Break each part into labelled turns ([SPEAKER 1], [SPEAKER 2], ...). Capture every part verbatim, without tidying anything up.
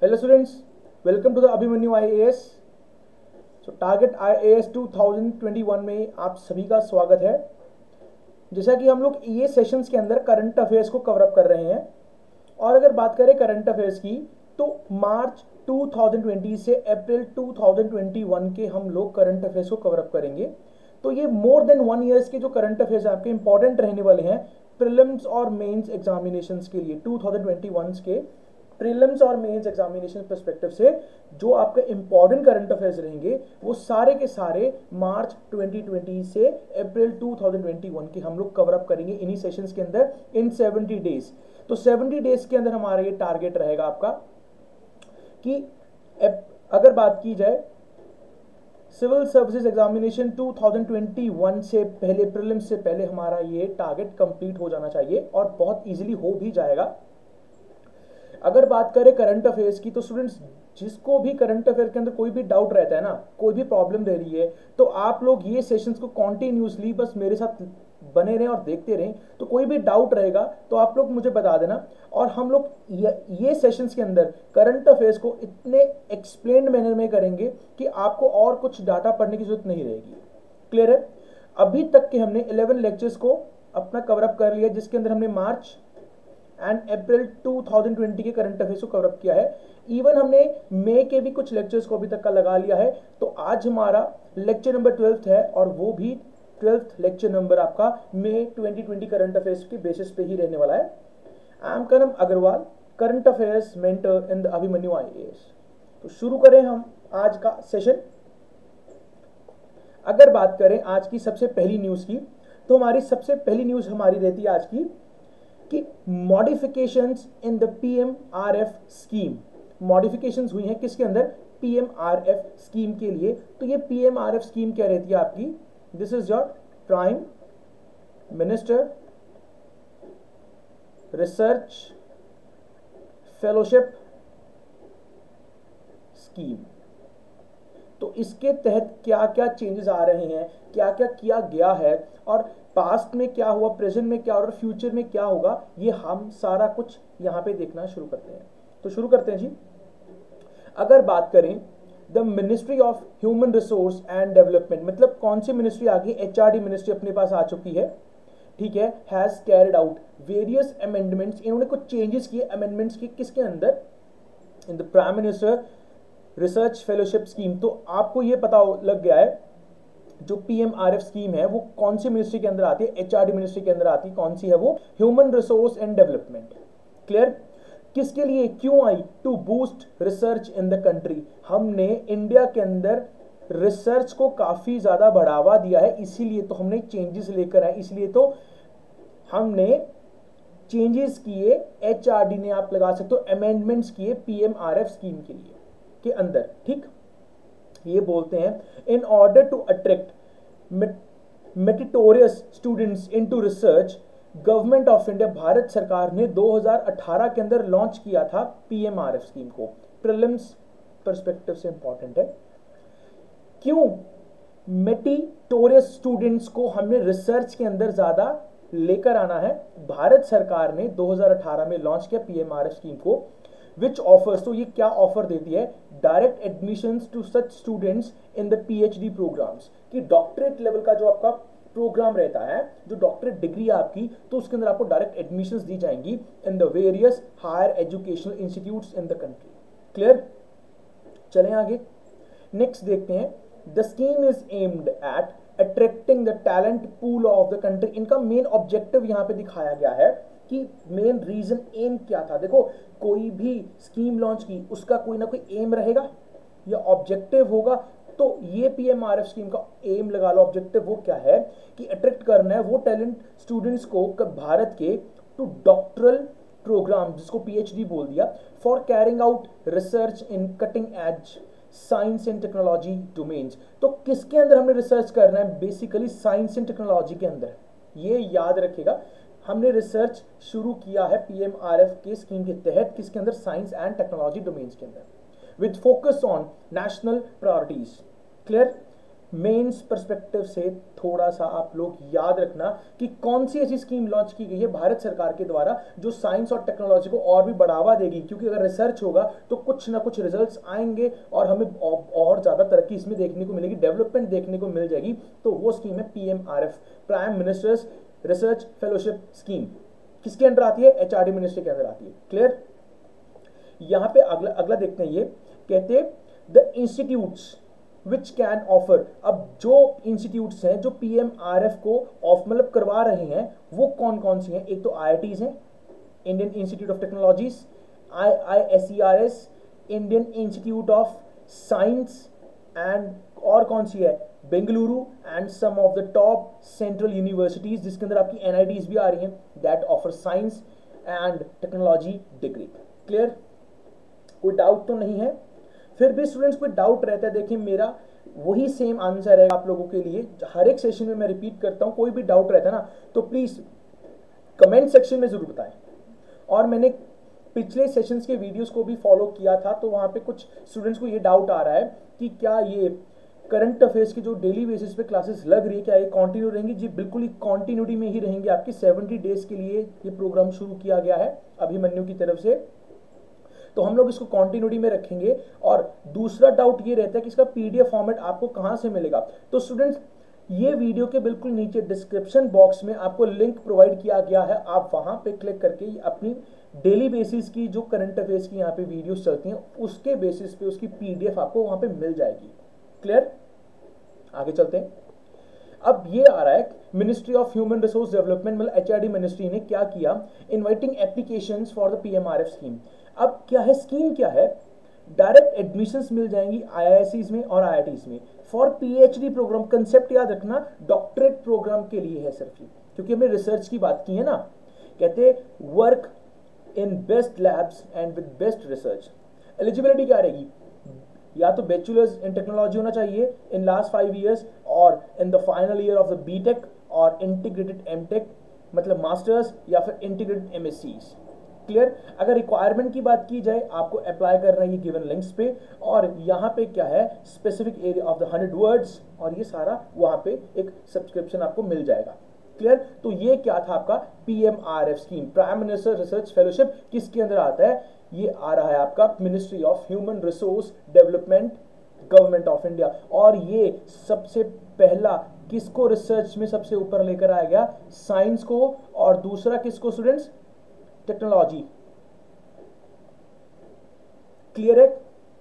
[SPEAKER 1] Hello students, welcome to the Abhimanyu I A S. So target I A S two thousand twenty one में आप सभी का स्वागत है। जैसा कि हम लोग ये सेशंस के अंदर करंट अफेयर्स को कवर अप कर रहे हैं, और अगर बात करें करंट अफेयर्स की तो मार्च टू थाउजेंड ट्वेंटी से April two thousand twenty one के हम लोग करंट अफेयर्स को कवर अप करेंगे। तो ये मोर देन वन ईयर्स के जो करंट अफेयर्स आपके इंपॉर्टेंट रहने वाले हैं प्रीलिम्स और मेंस एग्जामिनेशंस के लिए, टू थाउजेंड ट्वेंटी वन के प्रीलिम्स और मेंस एग्जामिनेशन पर्सपेक्टिव से जो आपके इंपॉर्टेंट करंट अफेयर्स रहेंगे वो सारे के सारे मार्च ट्वेंटी ट्वेंटी से April two thousand twenty one के हम लोग कवर अप करेंगे इन्हीं सेशंस के अंदर इन सेवेंटी डेज। तो सेवेंटी डेज के अंदर हमारा ये टारगेट रहेगा आपका कि अगर बात की जाए civil services examination two thousand twenty one से पहले, प्रीलिम्स से पहले हमारा ये टारगेट कंप्लीट हो जाना चाहिए और बहुत इजीली हो भी जाएगा। अगर बात करें करंट अफेयर्स की तो स्टूडेंट्स जिसको भी करंट अफेयर के अंदर कोई भी डाउट रहता है ना, कोई भी प्रॉब्लम रह रही है, तो आप लोग ये सेशंस को कॉन्टिन्यूसली बस मेरे साथ बने रहें और देखते रहें। तो कोई भी डाउट रहेगा तो आप लोग मुझे बता देना, और हम लोग ये, ये सेशंस के अंदर करंट अफेयर्स को इतने एक्सप्लेन्ड मैनर में करेंगे कि आपको और कुछ डाटा पढ़ने की जरूरत नहीं रहेगी। क्लियर है? अभी तक के हमने इलेवन लेक्चर्स को अपना कवर अप कर लिया, जिसके अंदर हमने March and April two thousand twenty के करंट अफेयर्स को कवर अप किया है। इवन हमने मई के भी कुछ लेक्चर्स को अभी तक का लगा लिया है। तो आज हमारा लेक्चर नंबर ट्वेल्थ है, और वो भी ट्वेल्थ लेक्चर नंबर आपका May twenty twenty current affairs के बेसिस पे ही रहने वाला है। I am Karam Agarwal, current affairs mentor in the Abhimanyu I A S. तो शुरू करें हम आज का सेशन। अगर बात करें आज की सबसे पहली न्यूज की, तो हमारी सबसे पहली न्यूज हमारी रहती है आज की कि modifications in the P M R F scheme. Modifications हुई हैं किसके अंदर? P M R F scheme के लिए। तो ये P M R F scheme क्या रहती है आपकी? This is your prime minister research fellowship scheme. तो इसके तहत क्या क्या चेंजेस आ रहे हैं, क्या क्या किया गया है, और पास्ट में क्या हुआ, प्रेजेंट में क्या और फ्यूचर में क्या होगा, ये हम सारा कुछ यहां पे देखना शुरू करते हैं। तो शुरू करते हैं जी। अगर बात करें the ministry of human resource and development, मतलब कौन सी मिनिस्ट्री आ गई? एच आर डी मिनिस्ट्री अपने पास आ चुकी है। ठीक है, has carried out various amendments. इन्होंने कुछ चेंजेस किए, अमेंडमेंट्स किए किसके अंदर? In the prime minister research fellowship scheme. तो आपको ये पता लग गया है जो P M R F scheme है वो कौन सी मिनिस्ट्री के अंदर आती है? एच आर डी मिनिस्ट्री के अंदर आती है। कौन सी है वो? Human resource and development. Clear? किसके लिए, क्यों आई? To boost research in the country. हमने इंडिया के अंदर रिसर्च को काफी ज्यादा बढ़ावा दिया है, इसीलिए तो हमने चेंजेस लेकर आए, इसलिए तो हमने चेंजेस किए। एच आर डी ने आप लगा सकते हो अमेंडमेंट्स किए P M R F scheme के लिए के अंदर। ठीक, ये बोलते हैं in order to attract meritorious students into research, government of India, Bharat सरकार ने दो हज़ार अठारह के अंदर लॉन्च किया था P M R F scheme को। प्रीलिम्स पर्सपेक्टिव से इंपॉर्टेंट है। क्यों मेरिटोरियस स्टूडेंट्स को हमने रिसर्च के अंदर ज्यादा लेकर आना है? भारत सरकार ने दो हज़ार अठारह में लॉन्च किया P M R F scheme को, विच ऑफर्स, तो ये क्या ऑफर देती है? Direct admissions to such students in the P H D programs. कि डॉक्टरेट लेवल का जो आपका प्रोग्राम रहता है, जो डॉक्टरेट डिग्री है आपकी, तो उसके अंदर आपको डायरेक्ट एडमिशंस दी जाएंगी in the various higher educational institutes in the country. Clear? चलें आगे, नेक्स्ट देखते हैं। The scheme is aimed at attracting the talent pool of the country. इनका मेन ऑब्जेक्टिव यहां पे दिखाया गया है कि मेन रीजन, एम क्या था। देखो, कोई भी स्कीम लॉन्च की उसका कोई ना कोई एम रहेगा या ऑब्जेक्टिव होगा। तो ये P M R F scheme का एम लगा लो, ऑब्जेक्टिव वो क्या है कि अट्रैक्ट करना है वो टैलेंट स्टूडेंट्स को भारत के टू डॉक्टरल प्रोग्राम, जिसको पी एच डी बोल दिया, for carrying out research in cutting edge science and technology domains. तो किसके अंदर हमने रिसर्च करना है? बेसिकली साइंस एंड टेक्नोलॉजी के अंदर। ये याद रखेगा, हमने रिसर्च शुरू किया है पी एम आर एफ के स्कीम के तहत, किसके अंदर? साइंस एंड टेक्नोलॉजी डोमेन्स के अंदर, with focus on national priorities. Clear? Mains perspective से थोड़ा सा आप लोग याद रखना कि कौन सी ऐसी स्कीम लॉन्च की गई है भारत सरकार के द्वारा जो साइंस और टेक्नोलॉजी को और भी बढ़ावा देगी, क्योंकि अगर रिसर्च होगा तो कुछ ना कुछ रिजल्ट्स आएंगे और हमें और ज़्यादा तरक्की इसमें देखने को मिलेगी, डेवलपमेंट देखने को मिल जाएगी। तो वो स्कीम है P M R F, prime minister's research fellowship scheme. किसके अंडर आती है? एच आर डी मिनिस्ट्री के अंदर आती है। क्लियर? यहां पे अगला अगला देखते हैं, ये कहते हैं the institutes which can offer. अब जो इंस्टीट्यूट्स हैं जो पी एम आर एफ को ऑफ मतलब करवा रहे हैं वो कौन कौन सी हैं? एक तो आई आई टीज हैं, Indian institute of technologies, I I S E R S, Indian institute of science, and और कौन सी है? Bengaluru, and some of the top central universities जिसके अंदर आपकी एन आई टीज भी आ रही हैं, that offer science and technology degree. Clear? कोई डाउट तो नहीं है? फिर भी स्टूडेंट्स कोई डाउट रहता है, देखिए मेरा वही सेम आंसर है आप लोगों के लिए, हर एक सेशन में मैं रिपीट करता हूं, कोई भी डाउट रहता है ना तो प्लीज कमेंट सेक्शन में जरूर बताएं। और मैंने पिछले सेशंस के वीडियोस को भी फॉलो किया था, तो वहां पे कुछ स्टूडेंट्स को ये डाउट आ रहा है कि क्या ये करंट अफेयर्स की जो डेली बेसिस पे क्लासेस लग रही है क्या ये कंटिन्यू रहेंगी? जी बिल्कुल ही कंटिन्यूटी में ही रहेंगी आपकी। सेवेंटी डेज के लिए ये प्रोग्राम शुरू किया गया है अभिमन्यु की तरफ से, तो हम लोग इसको कंटिन्यूटी में रखेंगे। और दूसरा डाउट ये रहता है कि इसका पीडीएफ फॉर्मेट आपको कहां से मिलेगा? तो स्टूडेंट्स ये वीडियो के बिल्कुल नीचे डिस्क्रिप्शन बॉक्स में आपको लिंक प्रोवाइड किया गया है, आप वहां पे क्लिक करके अपनी डेली बेसिस की जो करंट अफेयर्स की यहाँ पे वीडियोस चलती हैं उसके बेसिस पे उसकी पीडीएफ आपको वहां पे मिल जाएगी। क्लियर? आगे चलते हैं। अब ये आ रहा है ministry of human resource development मतलब एच आर डी मिनिस्ट्री ने क्या किया, inviting applications for the P M R F scheme. अब क्या है स्कीम? क्या है? डायरेक्ट एडमिशंस मिल जाएंगी आई आई एस सीज़ में और आई आई टीज़ में फॉर पीएचडी प्रोग्राम। कंसेप्ट याद रखना, डॉक्टरेट प्रोग्राम के लिए है सिर्फ ये, क्योंकि हमने रिसर्च की बात की है ना। कहते work in best labs and with best research. Eligibility क्या रहेगी? या तो बैचलर्स इन टेक्नोलॉजी होना चाहिए इन लास्ट फाइव ईयर्स और in the final year of the BTech और इंटीग्रेटेड एमटेक मतलब मास्टर्स या फिर इंटीग्रेटेड एमएससीज। क्लियर? अगर रिक्वायरमेंट की बात की जाए आपको अप्लाई करना है ये गिवन लिंक्स पे, और यहाँ पे क्या है specific area of the hundred words, और ये सारा वहाँ पे एक सब्सक्रिप्शन आपको मिल जाएगा। क्लियर? तो ये क्या था आपका P M R F scheme, prime minister research fellowship. किसके अंदर आता है? ये आ रहा है आपका ministry of human resource development, government of India. और ये सबसे पहला किसको रिसर्च में सबसे ऊपर लेकर आया गया? साइंस को, और दूसरा किसको स्टूडेंट्स? टेक्नोलॉजी। क्लियर है?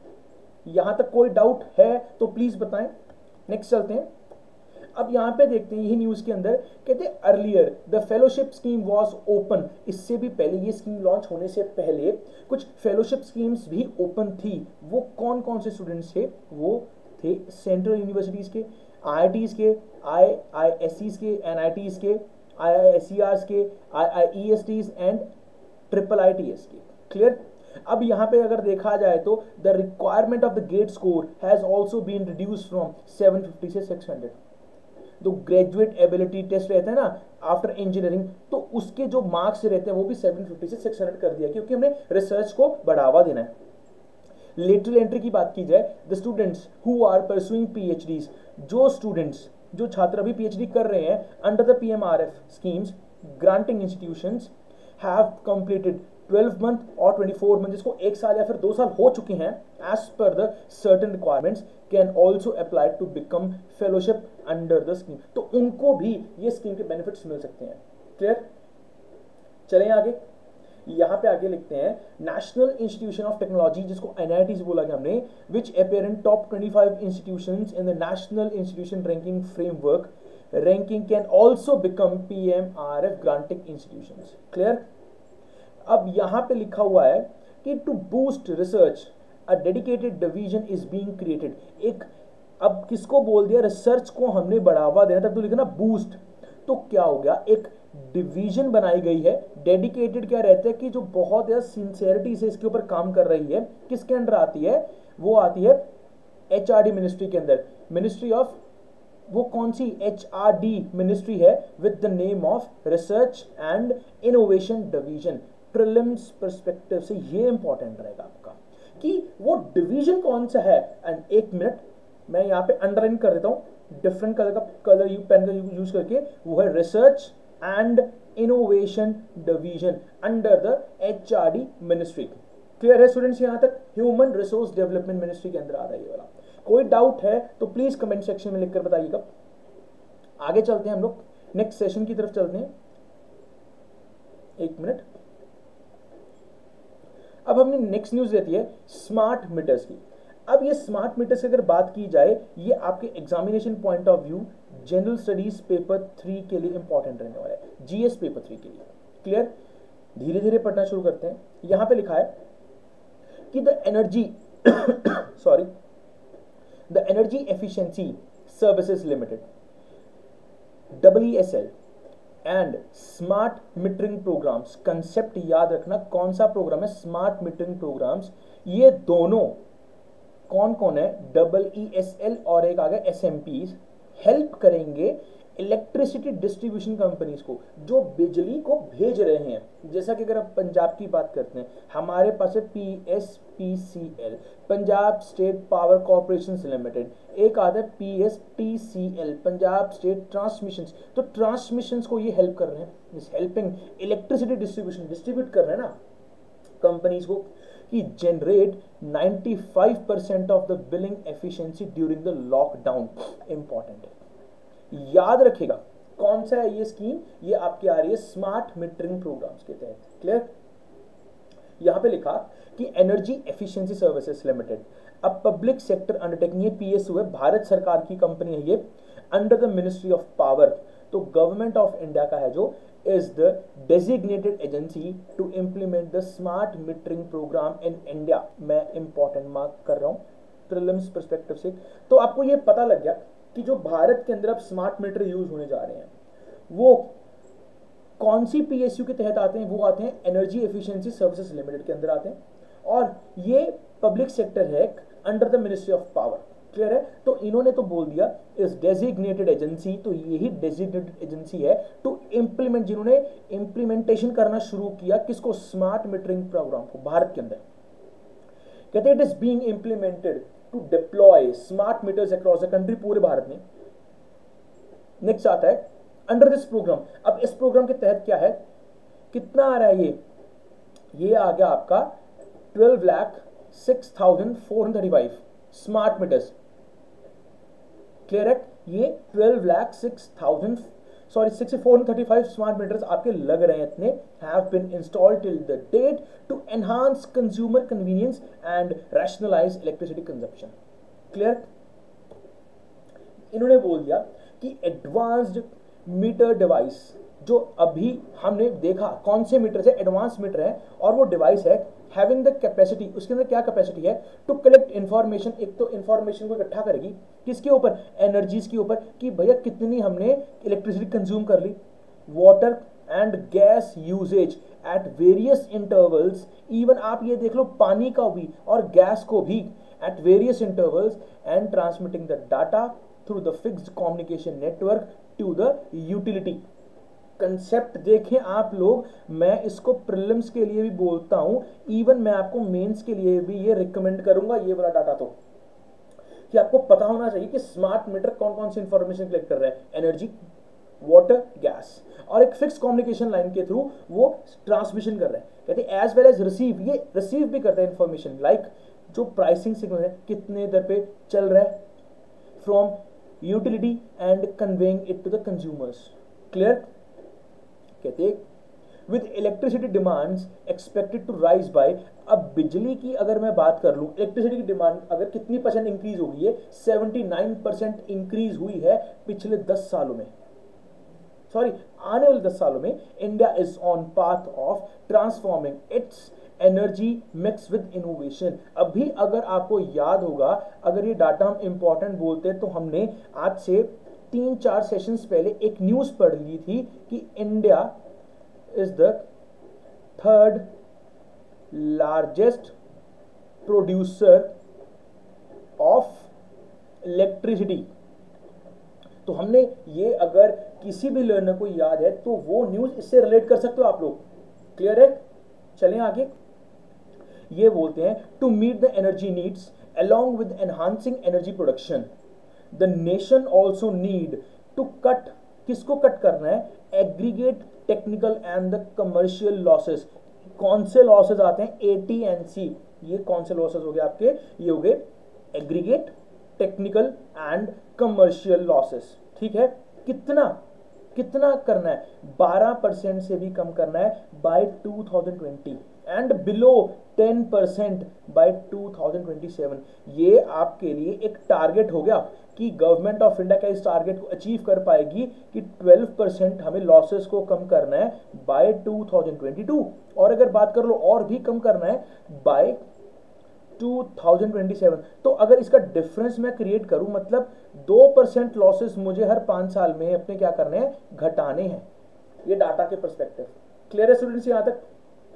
[SPEAKER 1] यहां तक कोई डाउट है तो प्लीज बताएं। नेक्स्ट चलते हैं। अब यहां पे देखते हैं यही न्यूज के अंदर कहते हैं earlier the fellowship scheme was open. इससे भी पहले ये स्कीम लॉन्च होने से पहले कुछ फेलोशिप स्कीम्स भी ओपन थी। वो कौन कौन से स्टूडेंट्स थे? वो थे सेंट्रल यूनिवर्सिटीज के, आई आई टीज के, आई आई एस सीज के, एन आई टीज के, I I S E Rs के, I I E S Ts and triple I T S के। क्लियर? अब यहां पे अगर देखा जाए तो the requirement of the GATE score has also been reduced from seven fifty से सिक्स हंड्रेड। तो ग्रेजुएट एबिलिटी टेस्ट रहता है ना आफ्टर इंजीनियरिंग, तो उसके जो मार्क्स रहते हैं वो भी सेवन फिफ्टी से सिक्स हंड्रेड कर दिया, क्योंकि हमने रिसर्च को बढ़ावा देना है। लेटरल एंट्री की बात की जाए, the students who are pursuing PhDs, जो स्टूडेंट्स जो छात्र अभी पीएचडी कर रहे हैं under the PMRF schemes, granting institutions have completed twelve month और ट्वेंटी फोर मंथ, जिसको एक साल या फिर दो साल हो चुके हैं, as per the certain requirements can also apply to become fellowship under the scheme. तो उनको भी ये स्कीम के बेनिफिट्स मिल सकते हैं। क्लियर? चलें आगे। यहां पे आगे लिखते हैं नेशनल इंस्टीट्यूशन ऑफ टेक्नोलॉजी, जिसको एन आई टी बोला गया हमने, which appear in top twenty five institutions in the national institution ranking framework ranking can also become P M R F granting institutions. Clear? अब यहां पे लिखा हुआ है कि to boost research a dedicated division is being created. एक अब किसको बोल दिया? रिसर्च को हमने बढ़ावा देना, तब तो लिखना बूस्ट। तो क्या हो गया? एक डिवीजन बनाई गई है। डेडिकेटेड क्या रहता है कि जो बहुत ज्यादा सिंसियरिटी से इसके ऊपर काम कर रही है। किसके अंडर आती है? वो आती है एच आर डी मिनिस्ट्री के अंदर। मिनिस्ट्री ऑफ, वो कौन सी? एच आर डी मिनिस्ट्री है with the name of research and innovation division. Prelims perspective से ये इंपॉर्टेंट रहेगा आपका कि वो डिवीजन कौन सा है। एंड एक मिनट मैं यहां पे अंडरलाइन कर देता हूं, डिफरेंट कलर का कलर यू पेन का यूज करके, वो है research and innovation division under the H R D ministry. Clear है स्टूडेंट्स यहां तक? ह्यूमन रिसोर्स डेवलपमेंट मिनिस्ट्री के अंदर आ रहा है ये वाला। कोई डाउट है तो प्लीज कमेंट सेक्शन में लिखकर बताइएगा। आगे चलते हैं हम लोग, नेक्स्ट सेशन की तरफ चलते हैं। एक मिनट, अब हमने नेक्स्ट न्यूज देती है स्मार्ट मीटर्स की। अब ये स्मार्ट मीटर्स की अगर बात की जाए, ये आपके examination point of view general studies paper three के लिए इंपॉर्टेंट रहने वाला है, जीएस पेपर थ्री के लिए। क्लियर? धीरे धीरे पढ़ना शुरू करते हैं। यहां पे लिखा है कि the energy sorry the energy efficiency services limited W E S L and smart metering programs. Concept याद रखना, कौन सा प्रोग्राम है? Smart metering programs. ये दोनों कौन कौन है? डबल ई एस एल और एक आ गया एस एम पी, हेल्प करेंगे इलेक्ट्रिसिटी डिस्ट्रीब्यूशन कंपनीज को जो बिजली को भेज रहे हैं। जैसा कि अगर आप पंजाब की बात करते हैं, हमारे पास है P S P C L, Punjab state power corporation limited, एक आता है P S T C L, Punjab state transmission. तो ट्रांसमिशन को ये हेल्प कर रहे हैं, इस हेल्पिंग इलेक्ट्रिसिटी डिस्ट्रीब्यूशन, डिस्ट्रीब्यूट कर रहे हैं ना कंपनीज को, कि generate ninety five percent of the billing efficiency during the lockdown. Important है, याद रखिएगा कौन सा है ये स्कीम। ये आपकी आ रही है स्मार्ट मीटरिंग प्रोग्राम्स के तहत। क्लियर? यहां पे लिखा कि एनर्जी एफिशिएंसी सर्विसेज लिमिटेड अब पब्लिक सेक्टर अंडरटेकिंग, ये पीएसयू है, भारत सरकार की कंपनी है ये, under the ministry of power. तो गवर्नमेंट ऑफ इंडिया का है जो, is the designated agency to implement the smart metering program in India। मैं इंपॉर्टेंट मार्क कर रहा हूं प्रीलिम्स पर्सपेक्टिव से। तो आपको ये पता लग गया कि जो भारत के अंदर अब स्मार्ट मीटर यूज होने जा रहे हैं वो कौन सी पीएसयू के तहत आते हैं? वो आते हैं एनर्जी एफिशिएंसी सर्विसेज लिमिटेड के अंदर आते हैं, और ये पब्लिक सेक्टर है under the ministry of power. Clear है? तो इन्होंने तो बोल दिया इस डेजिग्नेटेड एजेंसी, तो यही डेजिग्नेटेड एजेंसी है टू इंप्लीमेंट, जिन्होंने इंप्लीमेंटेशन करना शुरू किया किसको? स्मार्ट मीटरिंग प्रोग्राम को भारत के अंदर। कहते हैं it is being implemented to deploy smart meters across the country, पूरे भारत में। नेक्स्ट आता है अंडर दिस प्रोग्राम। अब इस प्रोग्राम के तहत क्या है, कितना आ रहा है ये? ये आ गया आपका twelve lakh six thousand four hundred thirty five smart meters. Clear है? ये twelve lakh six thousand sorry six four thirty five smart meters आपके लग रहे हैं इतने, have been installed till the date to enhance consumer convenience and rationalise electricity consumption. Clear? इन्होंने बोल दिया कि एडवांस्ड मीटर डिवाइस, जो अभी हमने देखा कौन से मीटर है, एडवांस मीटर है, और वो डिवाइस है हैविंग द कैपेसिटी, उसके अंदर क्या कैपेसिटी है? To collect information. एक तो इंफॉर्मेशन को इकट्ठा करेगी किसके ऊपर? एनर्जीज के ऊपर, कि भैया कितनी हमने इलेक्ट्रिसिटी कंज्यूम कर ली, water and gas usages at various intervals. Even आप ये देख लो पानी का भी और गैस को भी at various intervals, and transmitting the data through the fixed communication network to the utility. Concept देखें आप लोग, मैं इसको प्रीलिम्स के लिए भी बोलता हूं, इवन मैं आपको मेंस के लिए भी ये रिकमेंड करूंगा ये वाला डाटा, तो कि आपको पता होना चाहिए कि स्मार्ट मीटर कौन कौन सी इंफॉर्मेशन कलेक्ट कर रहा है, एनर्जी, वाटर, गैस, और एक फिक्स कम्युनिकेशन लाइन के थ्रू वो ट्रांसमिशन कर रहे हैं। कहते हैं एज वेल एज रिसीव, ये रिसीव भी करता है इंफॉर्मेशन, लाइक जो प्राइसिंग सिग्नल है कितने दर पे चल रहा है from utility and conveying it to the consumers. Clear? कहते with electricity demands expected to rise by, अब बिजली की अगर मैं बात कर लूं, इलेक्ट्रिसिटी की डिमांड अगर कितनी परसेंट इंक्रीज हो गई है? सेवेंटी नाइन परसेंट इंक्रीज हुई है पिछले दस सालों में, सॉरी आने वाले दस सालों में। India is on path of transforming its energy mix with innovation. अभी अगर आपको याद होगा, अगर ये डाटा हम इंपॉर्टेंट बोलते हैं, तो हमने आज से तीन चार सेशंस पहले एक न्यूज पढ़ ली थी कि India is the third largest producer of electricity. तो हमने ये, अगर किसी भी लर्नर को याद है तो वो न्यूज इससे रिलेट कर सकते हो आप लोग। क्लियर है? चलें आगे। ये बोलते हैं to meet the energy needs along with enhancing energy production, the nation also need to cut, किसको कट करना है, aggregate technical and the commercial losses. कौन से लॉसेस आते हैं, ए टी एन सी, ये कौन से लॉसेस हो गए आपके, ये हो गए aggregate technical and commercial losses. ठीक है, कितना कितना करना है, बारह परसेंट से भी कम करना है by two thousand twenty and below ten percent by two thousand twenty seven. ये आपके लिए एक टारगेट हो गया कि गवर्नमेंट ऑफ इंडिया का इस टारगेट को अचीव कर पाएगी कि ट्वेल्व परसेंट हमें लॉसेस को कम करना है by two thousand twenty two, और अगर बात कर लो और भी कम करना है by two thousand twenty seven. तो अगर इसका डिफरेंस मैं क्रिएट करूं, मतलब दो परसेंट लॉसेस मुझे हर पांच साल में अपने क्या करने हैं, घटाने हैं। ये डाटा के पर्सपेक्टिव। क्लियर है स्टूडेंट्स यहां तक?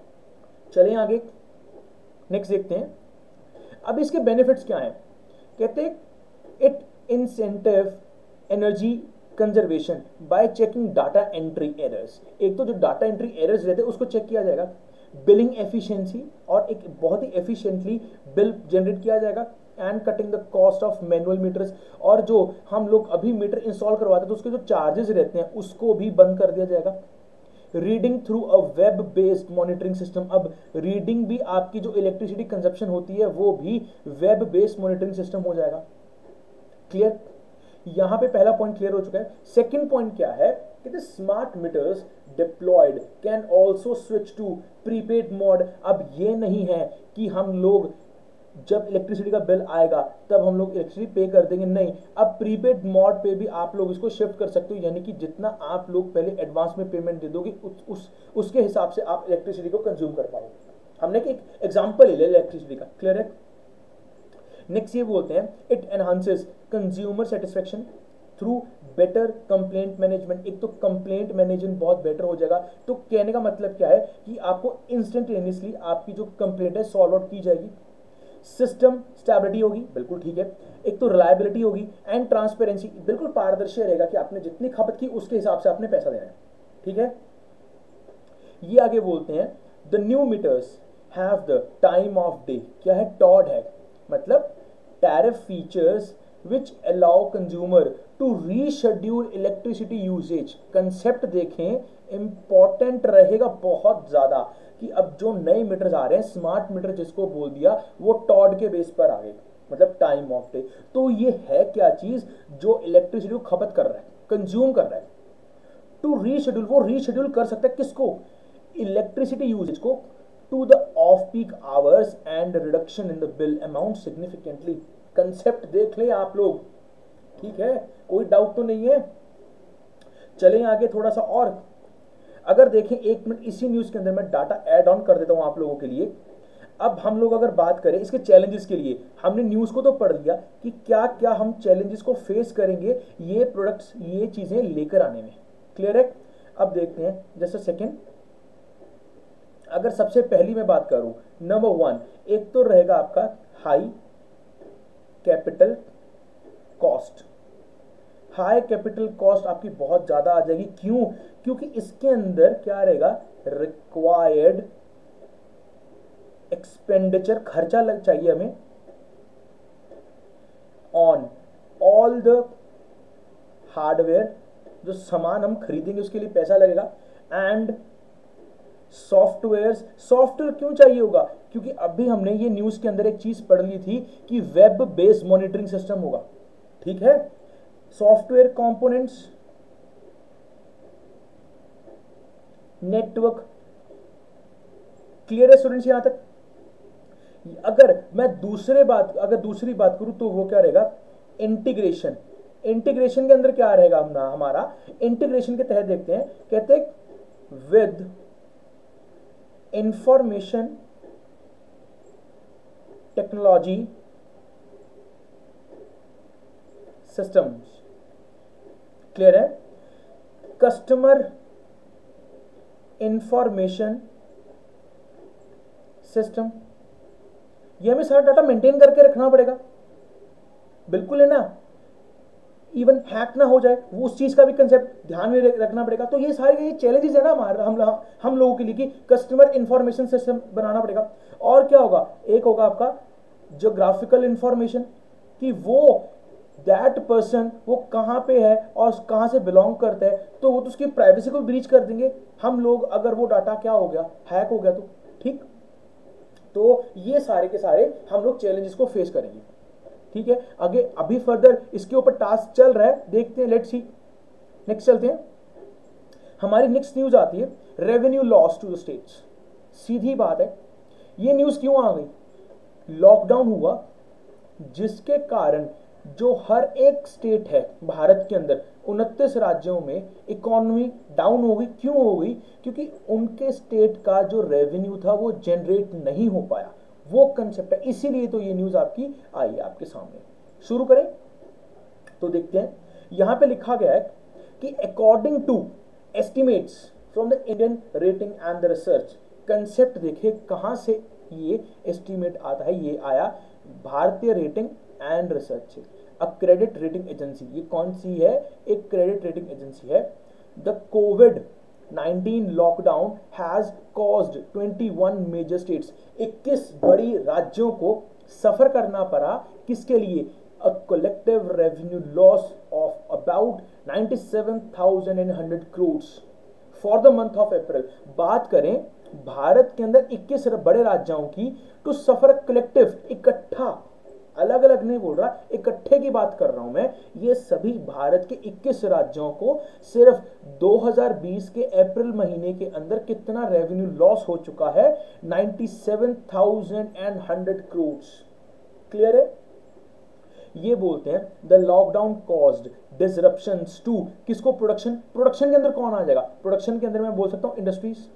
[SPEAKER 1] चलें आगे, नेक्स्ट देखते हैं। अब इसके बेनिफिट्स क्या हैं, कहते हैं it incentive energy conservation by checking data entry errors. एक तो जो डाटा एंट्री एरर्स रहते हैं उसको चेक किया जाएगा, बिलिंग एफिशिएंसी, और एक बहुत ही एफिशिएंटली बिल जनरेट किया जाएगा, and cutting the cost of manual meters. और जो हम लोग अभी मीटर इंस्टॉल करवाते हैं तो उसके जो चार्जेस रहते हैं उसको भी बंद कर दिया जाएगा। Reading through a web based monitoring system, अब रीडिंग भी आपकी जो इलेक्ट्रिसिटी कंजप्शन होती है वो भी वेब बेस्ड मॉनिटरिंग सिस्टम हो जाएगा। क्लियर, यहां पे पहला पॉइंट क्लियर हो चुका है। सेकंड पॉइंट क्या है, कि smart meters deployed can also switch to prepaid mode. अब ये नहीं है कि हम लोग जब इलेक्ट्रिसिटी का बिल आएगा तब हम लोग इलेक्ट्रिसिटी पे कर देंगे, नहीं, अब प्रीपेड मोड पे भी आप लोग इसको शिफ्ट कर सकते हो, यानी कि जितना आप लोग पहले एडवांस में पेमेंट दे दोगे उस, उस उसके हिसाब से आप इलेक्ट्रिसिटी को कंज्यूम कर पाओगे। हमने एक एग्जांपल ले लिया इलेक्ट्रिसिटी का। क्लियर है? नेक्स्ट ये बोलते हैं it enhances consumer satisfaction through better complaint management. एक तो कंप्लेंट मैनेजमेंट बहुत बेटर हो जाएगा। तो कहने का मतलब क्या है कि आपको इंस्टेंटेनियसली आपकी जो कंप्लेंट है सॉल्व आउट की जाएगी। सिस्टम स्टेबिलिटी होगी, बिल्कुल ठीक है। एक तो रिलायबिलिटी होगी एंड ट्रांसपेरेंसी, बिल्कुल पारदर्शी रहेगा कि आपने जितनी खपत की उसके हिसाब से आपने पैसा देना है। ठीक है, ये आगे बोलते हैं the new meters have the time of day. क्या है, टॉड है, मतलब tariff features which allow consumer to reschedule electricity usage. Concept देखें, इंपॉर्टेंट रहेगा बहुत ज्यादा कि अब जो नए मीटर्स आ रहे हैं, स्मार्ट मीटर जिसको बोल दिया, वो टॉड के बेस पर आ गए, मतलब टाइम ऑफ डे। तो ये है क्या चीज, जो इलेक्ट्रिसिटी को खपत कर रहा है, कंज्यूम कर रहा है। टू रीशेड्यूल, वो रीशेड्यूल कर सकता है किसको, इलेक्ट्रिसिटी यूजेज को, to the off peak hours and reduction in the bill amount significantly. Concept देख ले आप लोग, ठीक है, कोई डाउट तो नहीं है। चलें आगे थोड़ा सा और। अगर देखें एक मिनट, इसी न्यूज के अंदर मैं डाटा ऐड ऑन कर देता हूं आप लोगों के लिए। अब हम लोग अगर बात करें इसके चैलेंजेस के लिए, हमने न्यूज को तो पढ़ लिया कि क्या क्या हम चैलेंजेस को फेस करेंगे ये प्रोडक्ट्स, ये चीजें लेकर आने में। क्लियर है? अब देखते हैं जैसे सेकेंड, अगर सबसे पहली मैं बात करूं, नंबर वन, एक तो रहेगा आपका high capital cost. High capital cost आपकी बहुत ज्यादा आ जाएगी। क्यों? क्योंकि इसके अंदर क्या रहेगा, रिक्वायर्ड एक्सपेंडिचर, खर्चा लग चाहिए हमें ऑन ऑल द हार्डवेयर, जो सामान हम खरीदेंगे उसके लिए पैसा लगेगा, एंड सॉफ्टवेयर। सॉफ्टवेयर क्यों चाहिए होगा, क्योंकि अभी हमने ये न्यूज के अंदर एक चीज पढ़ ली थी कि वेब बेस्ड मॉनिटरिंग सिस्टम होगा। ठीक है, सॉफ्टवेयर कंपोनेंट्स, नेटवर्क। क्लियर है स्टूडेंट्स यहां तक? अगर मैं दूसरे बात अगर दूसरी बात करूं तो वो क्या रहेगा, इंटीग्रेशन। इंटीग्रेशन के अंदर क्या रहेगा हमना हमारा, इंटीग्रेशन के तहत देखते हैं, कहते हैं with information technology systems. Clear है? कस्टमर इंफॉर्मेशन सिस्टम, ये हमें सारा डाटा मेंटेन करके रखना पड़ेगा, बिल्कुल है ना, इवन हैक ना हो जाए, वो उस चीज का भी कंसेप्ट ध्यान में रखना पड़ेगा। तो ये सारे ये चैलेंजेस है ना हमारे हम हम लोगों के लिए कि कस्टमर इंफॉर्मेशन सिस्टम बनाना पड़ेगा। और क्या होगा, एक होगा आपका ज्योग्राफिकल इंफॉर्मेशन, कि वो दैट पर्सन वो कहाँ पे है और कहाँ से बिलोंग करता है, तो वो तो उसकी प्राइवेसी को ब्रीच कर देंगे हम लोग, अगर वो डाटा क्या हो गया, हैक हो गया तो। ठीक, तो ये सारे के सारे हम लोग चैलेंजेस को फेस करेंगे। ठीक है, आगे अभी फर्दर इसके ऊपर टास्क चल रहा है, देखते हैं, लेट्स सी। नेक्स्ट चलते हैं, हमारी नेक्स्ट न्यूज आती है revenue loss to the states. सीधी बात है, ये न्यूज क्यों आ गई? लॉकडाउन हुआ जिसके कारण जो हर एक स्टेट है भारत के अंदर उनतीस राज्यों में इकोनॉमी डाउन हो गई। क्यों हो गई? क्योंकि उनके स्टेट का जो रेवेन्यू था वो जनरेट नहीं हो पाया, वो कंसेप्ट है, इसीलिए तो ये न्यूज आपकी आई है आपके सामने। शुरू करें तो देखते हैं, यहां पे लिखा गया है कि according to estimates from the Indian rating and the research. Concept देखिए कहां से ये एस्टिमेट आता है, ये आया भारतीय रेटिंग एंड रिसर्च से, अ क्रेडिट रेटिंग एजेंसी। ये कौन सी है? एक क्रेडिट रेटिंग एजेंसी है। The covid nineteen lockdown has caused इक्कीस मेजर स्टेट्स, इक्कीस बड़ी राज्यों को सफर करना पड़ा। किसके लिए? A collective revenue loss of about सत्तानवे हज़ार एक सौ crore for the month of April. बात करें भारत के अंदर इक्कीस बड़े राज्यों की, टू सफर कलेक्टिव, इकट्ठा, अलग अलग नहीं बोल रहा, इकट्ठे की बात कर रहा हूं मैं। ये सभी भारत के इक्कीस राज्यों को सिर्फ दो हज़ार बीस के अप्रैल महीने के अंदर कितना रेवेन्यू लॉस हो चुका है? सत्तानवे हज़ार एक सौ करोड़। क्लियर है? ये बोलते हैं the lockdown caused disruptions to, किसको? प्रोडक्शन। प्रोडक्शन के अंदर कौन आ जाएगा? प्रोडक्शन के अंदर मैं बोल सकता हूं इंडस्ट्रीज,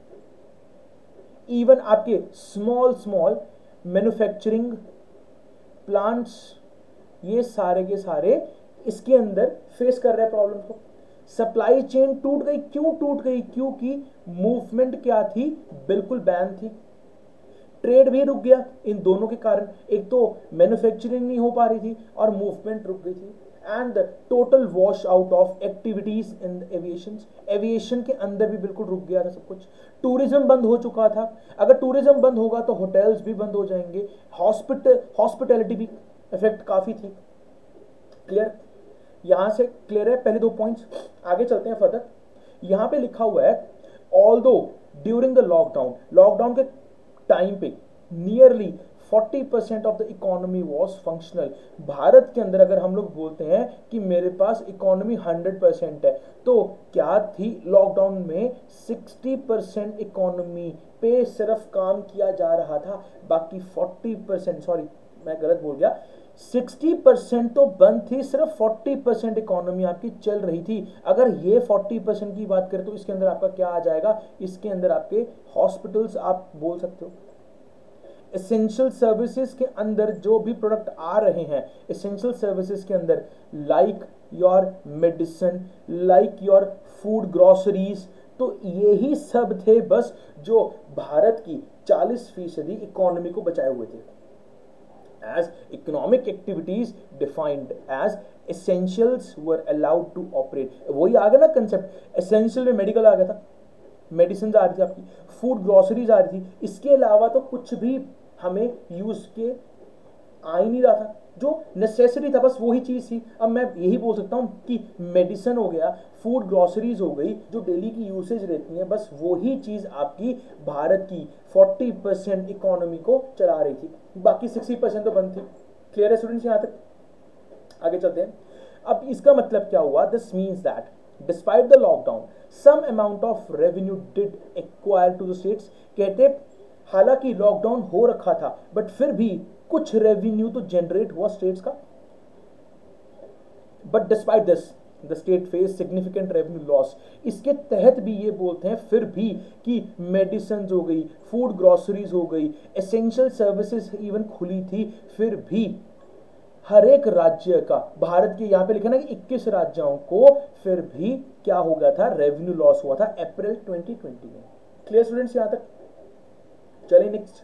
[SPEAKER 1] इवन आपके स्मॉल स्मॉल मैन्युफैक्चरिंग प्लांट्स, ये सारे के सारे इसके अंदर फेस कर रहे हैं प्रॉब्लम को। सप्लाई चेन टूट गई। क्यों टूट गई? क्योंकि मूवमेंट क्या थी? बिल्कुल बैन थी। ट्रेड भी रुक गया इन दोनों के कारण, एक तो मैन्युफैक्चरिंग नहीं हो पा रही थी और मूवमेंट रुक गई थी। And the total wash out of activities in aviation, aviation के अंदर भी बिल्कुल रुक गया था सब कुछ। टूरिज्म बंद हो चुका था। अगर टूरिज्म बंद होगा तो होटल्स भी बंद हो जाएंगे, हॉस्पिटल हॉस्पिटैलिटी भी इफेक्ट काफी थी। क्लियर? यहां से क्लियर है पहले दो पॉइंट्स। आगे चलते हैं फर्दर। यहां पे लिखा हुआ है although during the lockdown, lockdown के टाइम पे नियरली चालीस percent of the economy was functional. Bharat के अंदर अगर हम लोग बोलते हैं कि मेरे पास इकोनॉमी सौ परसेंट है, तो क्या थी लॉकडाउन में? साठ परसेंट इकोनॉमी पे सिर्फ काम किया जा रहा था, बाकी चालीस परसेंट, सॉरी मैं गलत बोल गया, साठ परसेंट तो बंद थी, सिर्फ चालीस परसेंट इकोनॉमी आपकी चल रही थी। अगर ये चालीस परसेंट की बात करें तो इसके अंदर आपका क्या आ जाएगा? इसके अंदर आपके हॉस्पिटल्स आप बोल सकते हो। एसेंशियल सर्विसेज के अंदर जो भी प्रोडक्ट आ रहे हैं, एसेंशियल सर्विसेज के अंदर like your medicine, like your food, groceries, तो यही सब थे बस जो भारत की चालीस फीसदी इकोनॉमी को बचाए हुए थे। As economic activities defined as essentials were allowed to operate, वही आ गया ना कंसेप्ट। एसेंशियल में मेडिकल आ गया था, मेडिसिन आ रही थी आपकी, फूड ग्रोसरीज आ रही थी, इसके अलावा तो कुछ भी हमें यूज के आ ही नहीं रहा था, जो नेसेसिटी था बस वही चीज थी। अब मैं यही बोल सकता हूं कि मेडिसिन हो गया, फूड ग्रोसरीज हो गई, जो डेली की यूसेज रहती है, बस वही चीज आपकी भारत की चालीस परसेंट इकोनॉमी को चला रही थी, बाकी साठ परसेंट तो बंद थी। क्लियर है स्टूडेंट्स? यहां तक आगे चलते हैं। अब इसका मतलब क्या हुआ? This means that despite the lockdown some amount of revenue did acquire to the states. कहते हालांकि लॉकडाउन हो रखा था बट फिर भी कुछ रेवेन्यू तो जनरेट हुआ स्टेट्स का। But despite this the state face significant revenue loss. इसके तहत भी ये बोलते हैं फिर भी कि मेडिसिन हो गई, फूड ग्रोसरीज हो गई, एसेंशियल सर्विसेज इवन खुली थी, फिर भी हर एक राज्य का, भारत के यहां पे लिखा ना कि इक्कीस राज्यों को फिर भी क्या हो गया था? रेवेन्यू लॉस हुआ था अप्रैल दो हज़ार बीस में। क्लियर स्टूडेंट्स यहां तक? चलिए नेक्स्ट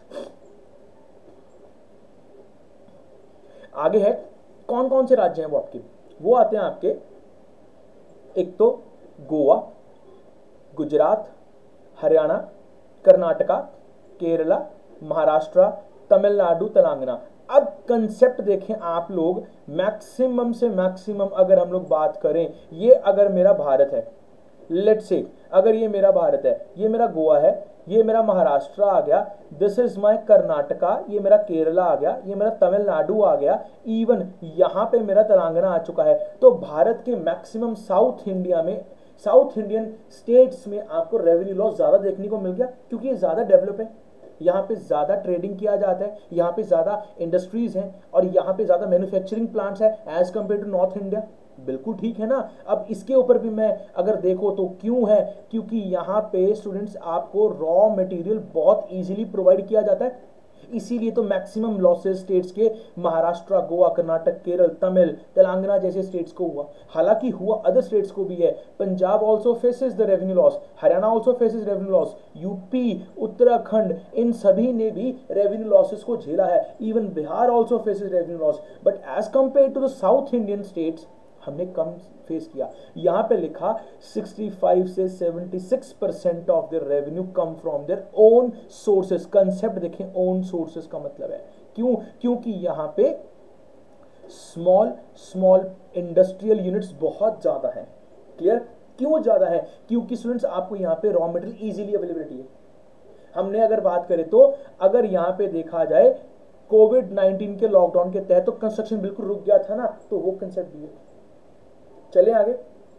[SPEAKER 1] आगे है, कौन कौन से राज्य हैं वो आपके? वो आते हैं आपके, एक तो गोवा, गुजरात, हरियाणा, कर्नाटका, केरला, महाराष्ट्र, तमिलनाडु, तेलंगाना। अब कंसेप्ट देखें आप लोग, मैक्सिमम से मैक्सिमम अगर हम लोग बात करें, ये अगर मेरा भारत है, लेट्स से अगर ये मेरा भारत है, ये मेरा गोवा है, ये मेरा महाराष्ट्र आ गया, दिस इज माय कर्नाटका, ये मेरा केरला आ गया, ये मेरा तमिलनाडु आ गया, इवन यहां पे मेरा तेलंगाना आ चुका है। तो भारत के मैक्सिमम साउथ इंडिया में, साउथ इंडियन स्टेट्स में आपको रेवेन्यू लॉस ज्यादा देखने को मिल गया, क्योंकि ये ज्यादा डेवलप है, यहाँ पे ज्यादा ट्रेडिंग किया जाता है, यहाँ पे ज्यादा इंडस्ट्रीज हैं और यहाँ पे ज्यादा मैन्युफैक्चरिंग प्लांट्स है as compare to north India. बिल्कुल ठीक है ना। अब इसके ऊपर भी मैं अगर देखो तो क्यों है, क्योंकि यहाँ पे स्टूडेंट्स आपको रॉ मटेरियल बहुत इजीली प्रोवाइड किया जाता है, इसीलिए तो मैक्सिमम लॉसेस स्टेट्स के महाराष्ट्र, गोवा, कर्नाटक, केरल, तमिल, तेलंगाना जैसे स्टेट्स को हुआ। हालांकि हुआ अदर स्टेट्स को भी है, Punjab also faces the revenue loss, Haryana also faces revenue loss, UP, Uttarakhand, इन सभी ने भी रेवेन्यू लॉसेस को झेला है, even Bihar also faces revenue loss. But as compare to the south Indian states हमने कम फेस किया। यहां पे लिखा पैंसठ से छिहत्तर percent of the revenue come from their own sources. Concept देखें, ओन सोर्सेस का मतलब है क्यों, क्योंकि यहां पे स्मॉल स्मॉल इंडस्ट्रियल यूनिट्स बहुत ज्यादा हैं। क्लियर? क्यों ज्यादा है? क्योंकि स्टूडेंट्स आपको यहां पे रॉ मटेरियल इजीली अवेलेबिलिटी है। हमने अगर बात करें तो अगर यहां पे देखा जाए कोविड नाइनटीन के लॉकडाउन के तहत तो कंस्ट्रक्शन बिल्कुल रुक गया था ना, तो वो कंसेप्ट भी है। चले आगे।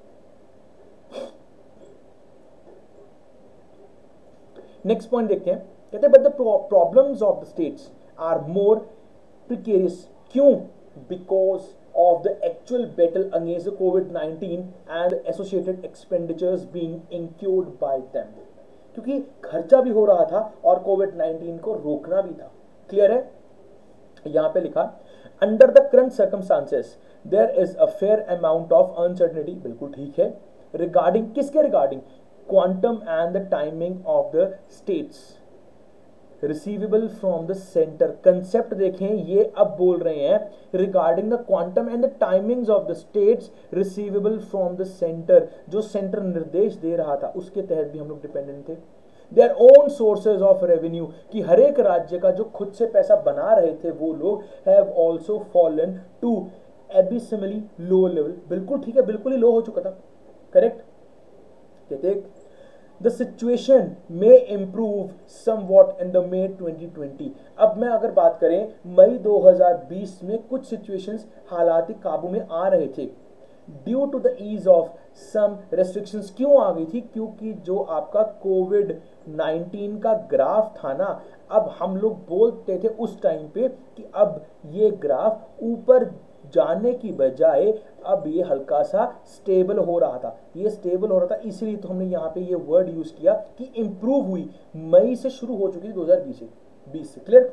[SPEAKER 1] नेक्स्ट पॉइंट देखते हैं, कहते हैं but the problems of the states are more precarious. क्यों? Because of the actual battle against the covid nineteen and associated expenditures being incurred by them. क्योंकि खर्चा भी हो रहा था और कोविड नाइनटीन को रोकना भी था। क्लियर है? यहां पे लिखा under the current circumstances there is a fair amount of uncertainty. बिल्कुल ठीक है। रिगार्डिंग किसके regarding? Quantum and the timing of the states receivable from the centre. Concept देखें, ये अब बोल रहे हैं regarding the quantum and the timings of the states receivable from the centre. जो सेंटर निर्देश दे रहा था उसके तहत भी हम लोग डिपेंडेंट थे। Their own sources of revenue, कि हर एक राज्य का जो खुद से पैसा बना रहे थे वो लोग have also fallen to abysmally low level. बिल्कुल ठीक है, बिल्कुल ही लो हो चुका था। करेक्ट? कहते द सिचुएशन में improve somewhat in the May twenty twenty. अब मैं अगर बात करें मई दो हज़ार बीस में कुछ सिचुएशंस हालात काबू में आ रहे थे due to the ease of some restrictions. क्यों आ गई थी? क्योंकि जो आपका कोविड नाइनटीन का ग्राफ था ना, अब हम लोग बोलते थे उस टाइम पे कि अब ये ग्राफ ऊपर जाने की बजाय अब ये हल्का सा स्टेबल हो रहा था। ये स्टेबल हो रहा था इसलिए तो हमने यहाँ पे ये वर्ड यूज किया कि इंप्रूव हुई। मई से शुरू हो चुकी थी दो हज़ार बीस से बीस से। क्लियर?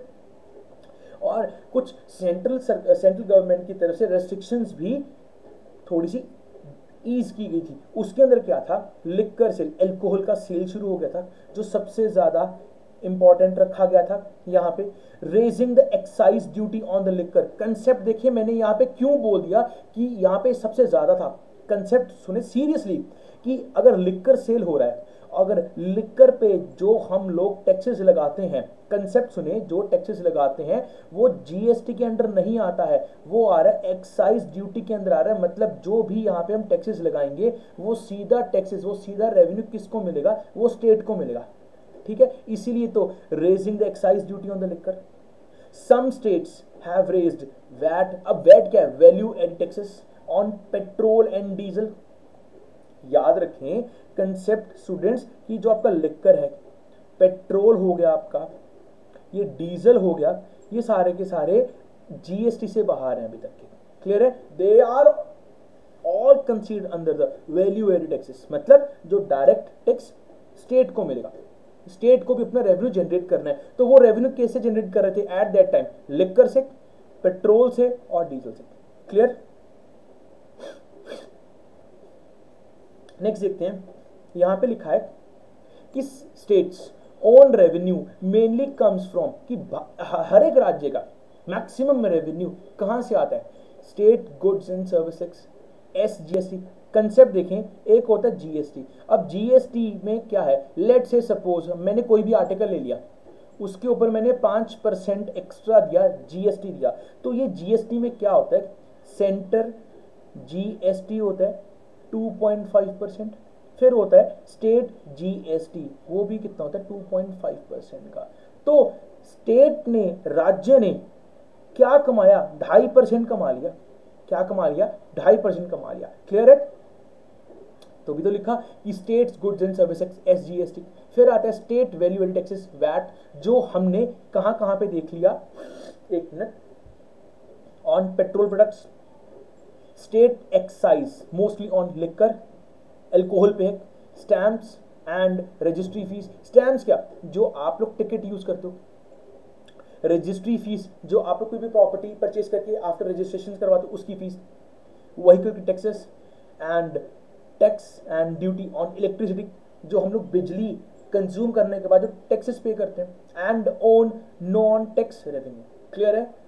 [SPEAKER 1] और कुछ सेंट्रल सेंट्रल गवर्नमेंट की तरफ से रेस्ट्रिक्शंस भी थोड़ी सी ईज की गई थी। उसके अंदर क्या था? लिक्कर सेल, एल्कोहल का सेल शुरू हो गया था, जो सबसे ज्यादा इंपॉर्टेंट रखा गया था। यहाँ पे raising the excise duty on the liquor. Concept देखिए, मैंने यहाँ पे क्यों बोल दिया कि यहाँ पे सबसे ज्यादा था। कंसेप्ट सुने सीरियसली कि अगर लिक्कर सेल हो रहा है, अगर लिक्कर पे जो हम लोग टैक्सेस लगाते हैं, कंसेप्ट सुने, जो टैक्सेस लगाते हैं वो जीएसटी के अंडर नहीं आता है, वो आ रहा है एक्साइज ड्यूटी के अंदर आ रहा है। मतलब जो भी यहाँ पे हम टैक्सेस लगाएंगे वो सीधा टैक्सेस, वो सीधा रेवेन्यू किसको मिलेगा? वो स्टेट को मिलेगा। ठीक है? इसीलिए तो raising the excise duty on the liquor. Some states have raised VAT. अब वैट क्या है? Value add taxes on petrol and diesel. याद रखें कंसेप्ट स्टूडेंट्स कि जो आपका लिक्कर है, पेट्रोल हो गया आपका, ये डीजल हो गया, ये सारे के सारे जीएसटी से बाहर हैं अभी तक के। क्लियर है? They are all considered under the value added taxes. मतलब जो डायरेक्ट टैक्स स्टेट को मिलेगा, स्टेट को भी अपना रेवेन्यू जनरेट करना है। तो वो रेवेन्यू कैसे जनरेट कर रहे थे एट दैट टाइम? लिक्कर से, पेट्रोल से और डीजल से। क्लियर? नेक्स्ट देखते हैं, यहां पे लिखा है कि states own revenue mainly comes from, कि हर एक राज्य का मैक्सिमम रेवेन्यू कहां से आता है? State goods and service tax, SGST. Concept देखें, एक होता है जीएसटी। अब जीएसटी में क्या है? लेट से सपोज मैंने कोई भी आर्टिकल ले लिया, उसके ऊपर मैंने पाँच परसेंट एक्स्ट्रा दिया, जीएसटी दिया। तो ये जीएसटी में क्या होता है, सेंटर जीएसटी होता है टू पॉइंट फाइव परसेंट, फिर होता है स्टेट जीएसटी, वो भी कितना होता है टू पॉइंट फाइव परसेंट का। तो स्टेट ने, राज्य ने क्या कमाया, ढाई परसेंट कमा लिया। क्या कमा लिया, ढाई परसेंट कमा लिया। क्लियर है? तो भी तो लिखा कि states goods and services SGST. फिर आता है state value added taxes VAT, जो हमने कहां कहां पे देख लिया, एक minute, on petrol products, state excise mostly on liquor, alcohol पे, stamps and registry fees. Stamps क्या, जो आप लोग टिकट यूज करते हो, रजिस्ट्री फीस जो आप लोग कोई भी प्रॉपर्टी परचेज करके आफ्टर रजिस्ट्रेशन करवाते हो उसकी फीस, व्हीकल की taxes and tax and duty on electricity, जो हम लोग बिजली कंज्यूम करने के बाद जो टैक्सेस पे करते हैं, and on non tax revenue. Clear है?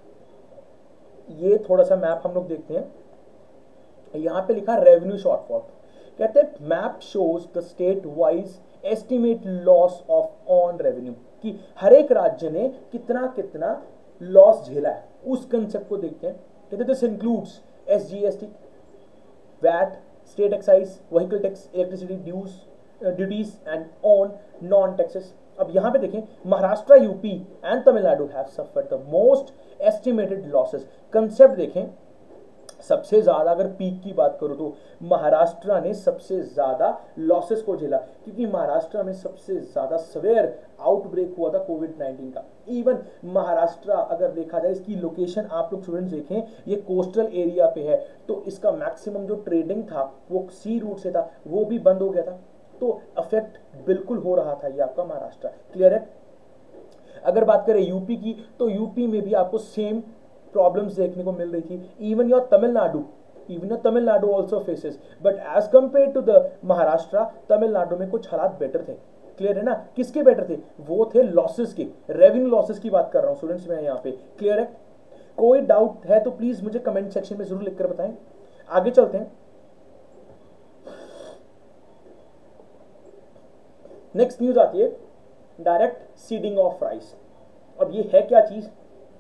[SPEAKER 1] ये थोड़ा सा मैप हम लोग देखते हैं। यहां पे लिखा रेवेन्यू शॉर्टफॉल, कहते हैं map shows the state wise estimate loss of on revenue, कि हर एक राज्य ने कितना कितना लॉस झेला है, उस कंसेप्ट को देखते हैं। कहते हैं this includes SGST, VAT, state excise, vehicle tax, electricity dues duties and on non taxes. अब यहां पे देखें, Maharashtra, UP and Tamil Nadu have suffered the most estimated losses. Concept देखें, सबसे ज्यादा अगर पीक की बात करूं तो महाराष्ट्र ने सबसे ज्यादा लॉसेस को झेला, क्योंकि महाराष्ट्र में सबसे ज्यादा सवेयर आउटब्रेक हुआ था कोविड नाइनटीन का। इवन महाराष्ट्र अगर देखा जाए, इसकी लोकेशन आप लोग स्टूडेंट्स देखें, ये कोस्टल एरिया पे है, तो इसका मैक्सिमम जो ट्रेडिंग था वो सी रूट से था, वो भी बंद हो गया था। तो अफेक्ट बिल्कुल हो रहा था ये आपका महाराष्ट्र। क्लियर है? अगर बात करें यूपी की, तो यूपी में भी आपको सेम प्रॉब्लम्स देखने को मिल रही थी। Even your Tamil Nadu, even your Tamil Nadu also faces, but as compare to the Maharashtra, Tamil Nadu में कुछ हालात बेटर थे। क्लियर है ना? किसके बेटर थे? वो थे लॉसेस के, रेवेन्यू लॉसेस की बात कर रहा हूं स्टूडेंट्स मैं यहाँ पे। क्लियर है? कोई डाउट है तो प्लीज मुझे कमेंट सेक्शन में जरूर लिखकर बताएं। आगे चलते हैं। नेक्स्ट न्यूज आती है डायरेक्ट सीडिंग ऑफ राइस। अब ये है क्या चीज?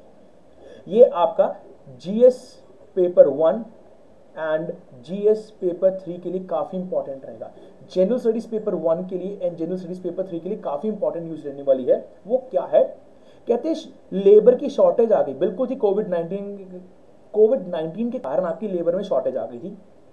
[SPEAKER 1] ये आपका GS paper one and GS paper three के लिए काफी इंपॉर्टेंट रहेगा। जनरल स्टडीज पेपर वन के लिए and general studies paper three के लिए काफी इंपॉर्टेंट न्यूज रहने वाली है। वो क्या है? कहते हैं लेबर की शॉर्टेज आ गई। बिल्कुल थी, कोविड नाइनटीन कोविड नाइनटीन के कारण आपकी लेबर में शॉर्टेज आ गई थी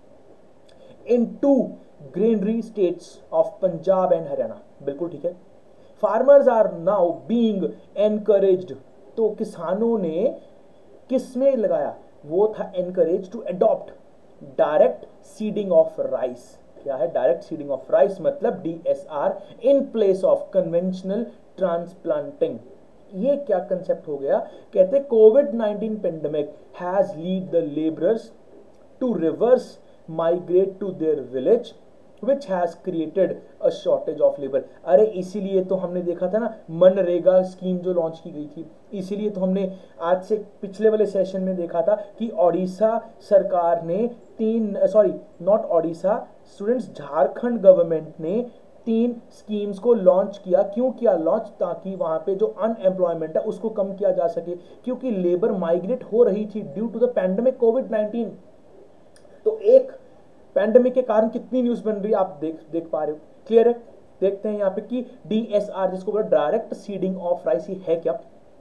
[SPEAKER 1] in two granary states of Punjab and Haryana. बिल्कुल ठीक है। Farmers are now being encouraged, तो किसानों ने किस में लगाया? वो था encourage to adopt direct seeding of rice. क्या है डायरेक्ट सीडिंग ऑफ राइस? मतलब DSR in place of conventional transplanting. ये क्या कंसेप्ट हो गया? कहते covid nineteen pandemic has lead the labourers to reverse migrate to their village which has created a shortage of labor। अरे इसीलिए तो हमने देखा था ना मनरेगा स्कीम जो लॉन्च की गई थी, इसीलिए तो हमने आज से पिछले वाले सेशन में देखा था कि ओडिशा सरकार ने तीन sorry not Odisha students Jharkhand government ने तीन स्कीम्स को लॉन्च किया। क्यों किया लॉन्च? ताकि वहां पे जो अनएम्प्लॉयमेंट है उसको कम किया जा सके, क्योंकि लेबर माइग्रेट हो रही थी due to the pandemic COVID nineteen. तो एक पैंडेमिक के कारण कितनी न्यूज बन रही है आप देख देख पा रहे हो। क्लियर है? देखते हैं यहाँ पे कि डीएसआर जिसको बोला डायरेक्ट सीडिंग ऑफ राइस है क्या।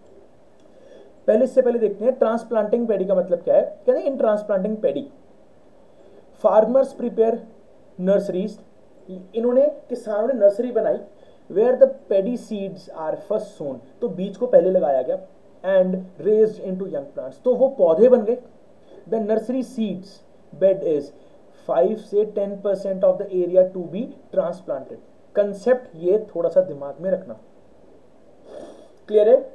[SPEAKER 1] पहले इससे पहले देखते हैं ट्रांसप्लांटिंग पैडी का मतलब क्या है। कहते हैं in transplanting paddy farmers prepare nurseries, इन्होंने किसानों ने नर्सरी बनाई where the paddy seeds are first sown, तो बीज को पहले लगाया गया and raised into young plants, तो वो पौधे बन गए। The nursery seeds bed is five से ten percent of the area to be transplanted. Concept ये थोड़ा सा दिमाग में रखना। क्लियर है?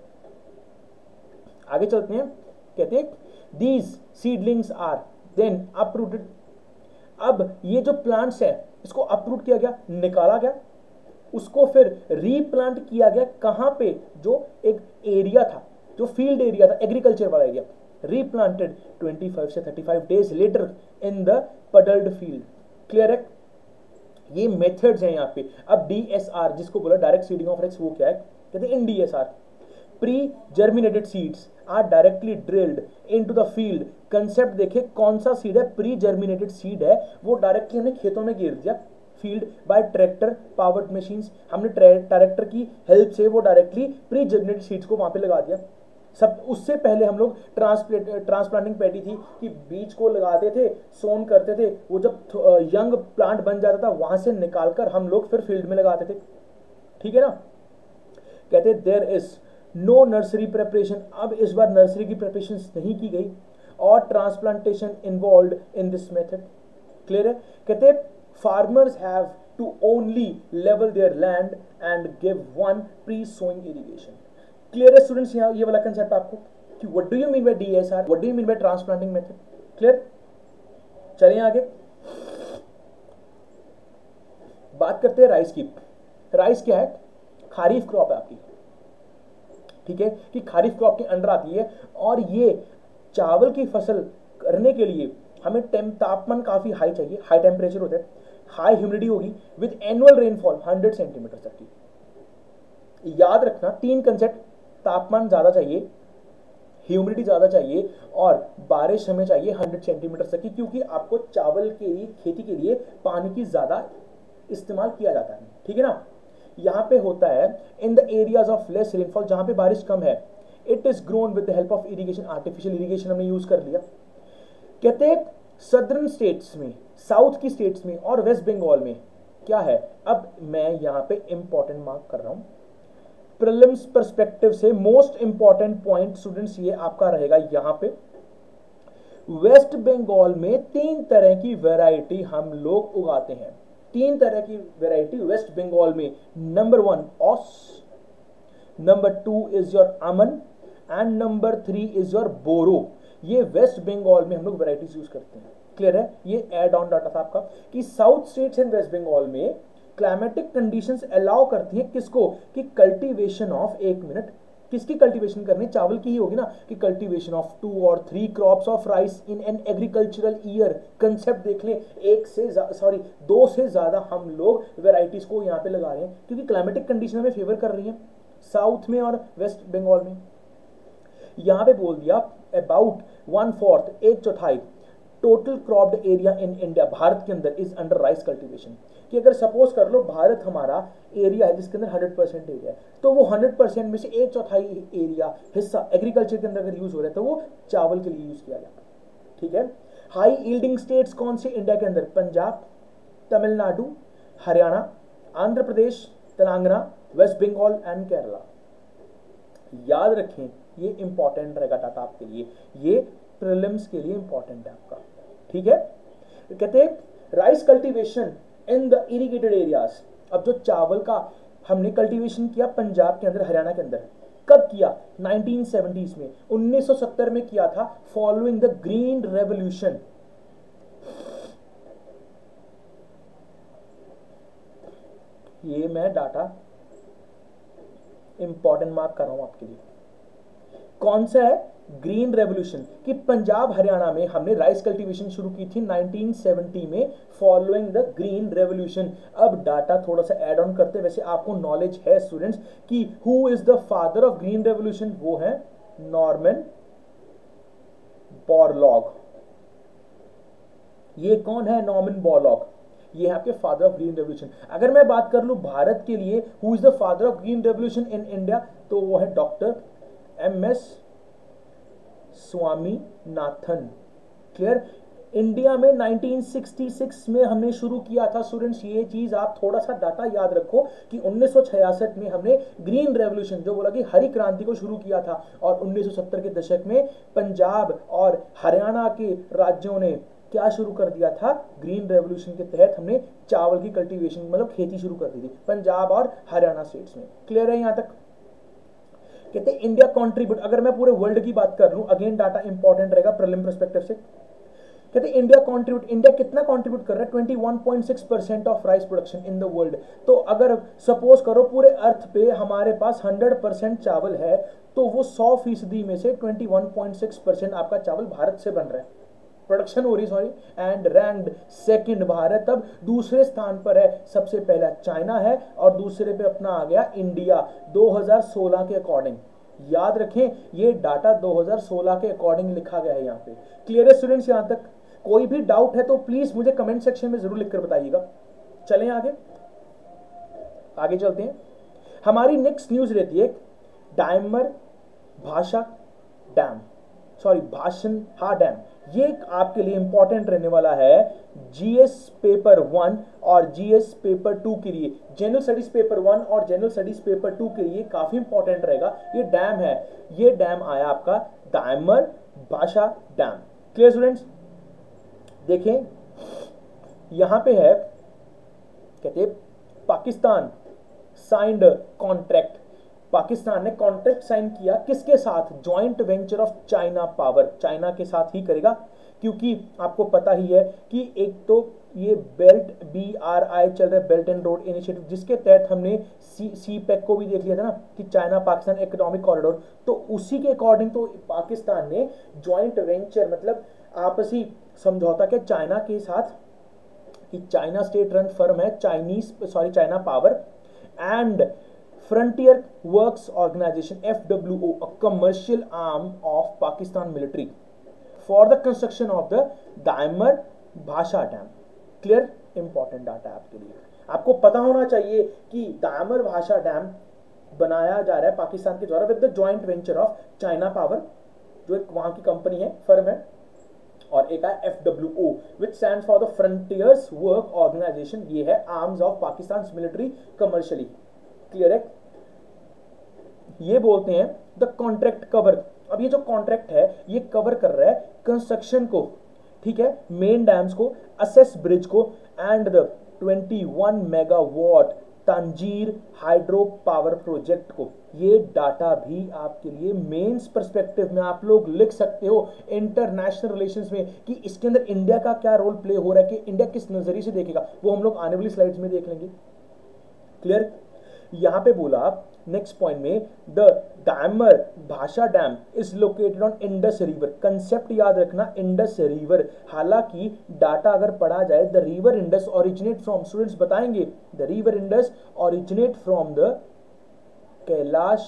[SPEAKER 1] आगे चलते हैं। कहते हैं these seedlings are then uprooted. अब ये जो प्लांट्स है इसको अपरूट किया गया, निकाला गया, उसको फिर रीप्लांट किया गया। कहां पे? जो एक एरिया था, जो फील्ड एरिया था, एग्रीकल्चर वाला एरिया, replanted पच्चीस से पैंतीस days later in the puddled field। Clear है? ये मेथड्स हैं यहाँ पे। अब डीएसआर जिसको बोला डायरेक्ट सीडिंग ऑफ राइस, वो क्या है? कहते हैं in DSR pre germinated seeds are directly drilled into the field. Concept देखिए कौन सा सीड है, प्री जर्मिनेटेड सीड है, वो डायरेक्टली हमने खेतों में गिर दिया field by tractor powered machines. हमने ट्रैक्टर की हेल्प से वो डायरेक्टली प्री जर्मिनेटेड सीड्स को वहां पे लगा दिया। सब उससे पहले हम लोग ट्रांसप्लेट ट्रांसप्लांटिंग पैडी थी कि बीज को लगाते थे, सोन करते थे, वो जब यंग प्लांट बन जाता था वहां से निकालकर हम लोग फिर फील्ड में लगाते थे। ठीक है ना। कहते there is no nursery preparation, अब इस बार नर्सरी की प्रिपरेशन नहीं की गई और transplantation involve in this method. Clear है। कहते farmers have to only level their land and give one pre sowing irrigation. Clear है स्टूडेंट्स यहाँ ये वाला कंसेप्ट आपको कि what do you mean by DSR, what do you mean by transplanting method. Clear. चलिए आगे बात करते हैं राइस की। राइस क्या है, खारीफ क्रॉप है आपकी। ठीक है कि खारीफ क्रॉप के अंडर आती है और ये चावल की फसल करने के लिए हमें तापमान काफी हाई चाहिए, हाई टेम्परेचर होता है, हाई ह्यूमिडिटी होगी with annual rainfall hundred centimetre तक की। याद रखना तीन कंसेप्ट, तापमान ज्यादा चाहिए, ह्यूमिडिटी ज्यादा चाहिए और बारिश हमें चाहिए हंड्रेड सेंटीमीटर तक की, क्योंकि आपको चावल के लिए खेती के लिए पानी की ज्यादा इस्तेमाल किया जाता है। ठीक है ना। यहां पे होता है in the areas of less rainfall, जहां पे बारिश कम है, it is grown with the help of irrigation, artificial irrigation हमने यूज कर लिया। कहते सदर्न स्टेट्स में, साउथ की स्टेट्स में और वेस्ट बंगाल में क्या है, अब मैं यहां पे इंपॉर्टेंट मार्क कर रहा हूं प्रीलिम्स पर्सपेक्टिव से। मोस्ट इंपॉर्टेंट पॉइंट स्टूडेंट्स ये आपका रहेगा यहां पे, वेस्ट बंगाल में तीन तरह की वैरायटी हम लोग उगाते हैं। तीन तरह की वैरायटी वेस्ट बंगाल में, number one aus, number two is your aman and number three is your boro. ये वेस्ट बंगाल में हम लोग वैरायटीज यूज करते हैं। क्लियर है। ये एड ऑन डाटा था आपका कि south states and West Bengal में क्लाइमेटिक कंडीशंस अलाउ करती है किसको, कि कल्टीवेशन ऑफ, एक मिनट, किसकी कल्टीवेशन करनी, चावल की ही होगी ना, कि कल्टीवेशन ऑफ टू और three crops of rice in an agricultural year. Concept देख लें, एक से सॉरी दो से ज्यादा हम लोग वेराइटीज को यहाँ पे लगा रहे हैं क्योंकि क्लाइमेटिक कंडीशन हमें फेवर कर रही है साउथ में और वेस्ट बंगाल में। यहाँ पे बोल दिया अबाउट वन फोर्थ, एक चौथाई total cropped area in India, Bharat के अंदर इज अंडर राइस कल्टीवेशन। कि अगर सपोज कर लो भारत हमारा एरिया है जिसके अंदर हंड्रेड परसेंट एरिया है, तो वो हंड्रेड परसेंट में से एक चौथाई एरिया हिस्सा एग्रीकल्चर के अंदर अगर यूज हो रहा है तो वो चावल के लिए यूज किया जाता है। ठीक है। हाई यील्डिंग स्टेट्स कौन से इंडिया के अंदर, पंजाब, तमिलनाडु, हरियाणा, आंध्र प्रदेश, तेलंगाना, वेस्ट बंगाल एंड केरला। याद रखें ये इंपॉर्टेंट रहेगा डाटा आपके लिए, ये प्रीलिम्स के लिए इंपॉर्टेंट है आपका। ठीक है। कहते हैं rice cultivation in the irrigated areas. अब जो चावल का हमने कल्टीवेशन किया पंजाब के अंदर, हरियाणा के अंदर, कब किया, नाइनटीन सेवेंटीज़ में, उन्नीस सौ सत्तर में किया था, फॉलोइंग द ग्रीन रेवोल्यूशन। ये मैं डाटा इंपॉर्टेंट मार्क कर रहा हूं आपके लिए। कौन सा है, ग्रीन रेवोल्यूशन, कि पंजाब हरियाणा में हमने राइस कल्टीवेशन शुरू की थी नाइनटीन सेवेंटी में, फॉलोइंग द ग्रीन रेवोल्यूशन। अब डाटा थोड़ा सा ऐड ऑन करते, वैसे आपको नॉलेज है स्टूडेंट्स कि who is the father of green revolution, वो है नॉर्मन बोरलॉग। ये कौन है, नॉर्मन बोरलॉग, ये है आपके फादर ऑफ ग्रीन रेवोल्यूशन। अगर मैं बात कर लूं भारत के लिए who is the father of green revolution in India, तो वो है doctor M S Swaminathan. Clear. India में नाइनटीन सिक्सटी सिक्स में हमने शुरू किया था स्टूडेंट्स, ये चीज आप थोड़ा सा डाटा याद रखो कि उन्नीस सौ छियासठ में हमने ग्रीन रेवोल्यूशन जो बोला कि हरी क्रांति को शुरू किया था, और उन्नीस सौ सत्तर के दशक में पंजाब और हरियाणा के राज्यों ने क्या शुरू कर दिया था, ग्रीन रेवोल्यूशन के तहत हमने चावल की कल्टीवेशन मतलब खेती शुरू कर दी थी पंजाब और हरियाणा स्टेट्स में। क्लियर है यहां तक। कहते हैं इंडिया कंट्रीब्यूट, अगर मैं पूरे वर्ल्ड की बात कर लूं, अगेन डाटा इंपॉर्टेंट रहेगा प्रीलिम पर्सपेक्टिव से। कहते हैं इंडिया कंट्रीब्यूट, इंडिया कितना कंट्रीब्यूट कर रहा है, twenty one point six percent of rice production in the world. तो अगर सपोज करो पूरे अर्थ पे हमारे पास हंड्रेड परसेंट चावल है, तो वो सौ फीसदी में से twenty one point six percent आपका चावल भारत से बन रहा है, प्रोडक्शन हो रही sorry. And ranked second Bharat, अब दूसरे स्थान पर है, सबसे पहला चाइना है और दूसरे पे अपना आ गया इंडिया दो हज़ार सोलह के अकॉर्डिंग। याद रखें ये डाटा दो हज़ार सोलह के अकॉर्डिंग लिखा गया है यहाँ पे। क्लियर है स्टूडेंट्स? यहाँ तक कोई भी डाउट है तो प्लीज मुझे कमेंट सेक्शन में जरूर लिखकर बताइएगा। चलें आगे आगे चलते हैं। हमारी नेक्स्ट न्यूज रहती है डायमर भाषा डैम, सॉरी भाषण हा डैम। ये आपके लिए इंपॉर्टेंट रहने वाला है जीएस पेपर वन और जीएस पेपर टू के लिए। जनरल स्टडीज पेपर वन और जनरल स्टडीज पेपर टू के लिए काफी इंपॉर्टेंट रहेगा। ये डैम है, ये डैम आया आपका dimer Bhasha dam. Clear students? देखें यहां पे है, कहते पाकिस्तान साइंड कॉन्ट्रैक्ट। पाकिस्तान ने कॉन्ट्रैक्ट साइन किया किसके साथ? Joint venture of China power, China के साथ ही करेगा, क्योंकि आपको पता ही है कि एक तो ये बेल्ट बी आर आई चल रहा है, बेल्ट एंड रोड इनिशिएटिव, जिसके तहत हमने सी सी पैक को भी देख लिया था ना कि चाइना पाकिस्तान इकोनॉमिक कॉरिडोर। तो उसी के अकॉर्डिंग तो पाकिस्तान ने जॉइंट वेंचर मतलब आपसी समझौता के चाइना के साथ, कि चाइना स्टेट रन फर्म है Chinese sorry China power and Frontier Works Organization F W O, a commercial arm of Pakistan military, for the construction of the Daimar Bhasha Dam. Clear? Important data आपके लिए। आपको पता होना चाहिए कि दामर भाषा dam बनाया जा रहा है पाकिस्तान के द्वारा with the joint venture of China power, जो एक वहां की कंपनी है, फर्म है, और एक है F W O which stands for the frontiers work organisation. ये है arms of Pakistan military commercially. Clear है? ये बोलते हैं द कॉन्ट्रैक्ट कवर। अब ये जो कॉन्ट्रैक्ट है ये कवर कर रहा है कंस्ट्रक्शन को, ठीक है, मेन डैम्स को, असेस ब्रिज को एंड द इक्कीस megawatt Tangir hydro power project को। ये डाटा भी आपके लिए मेंस पर्सपेक्टिव में आप लोग लिख सकते हो इंटरनेशनल रिलेशंस में कि इसके अंदर इंडिया का क्या रोल प्ले हो रहा है, कि इंडिया किस नजरिए से देखेगा, वो हम लोग आने वाली स्लाइड्स में देख लेंगे। क्लियर? यहां पे बोला नेक्स्ट पॉइंट में the Diamer Bhasha dam is located on Indus river. Concept याद रखना, इंडस रिवर। हालांकि डाटा अगर पढ़ा जाए the river Indus originate from, students बताएंगे, the river Indus originate from the Kailash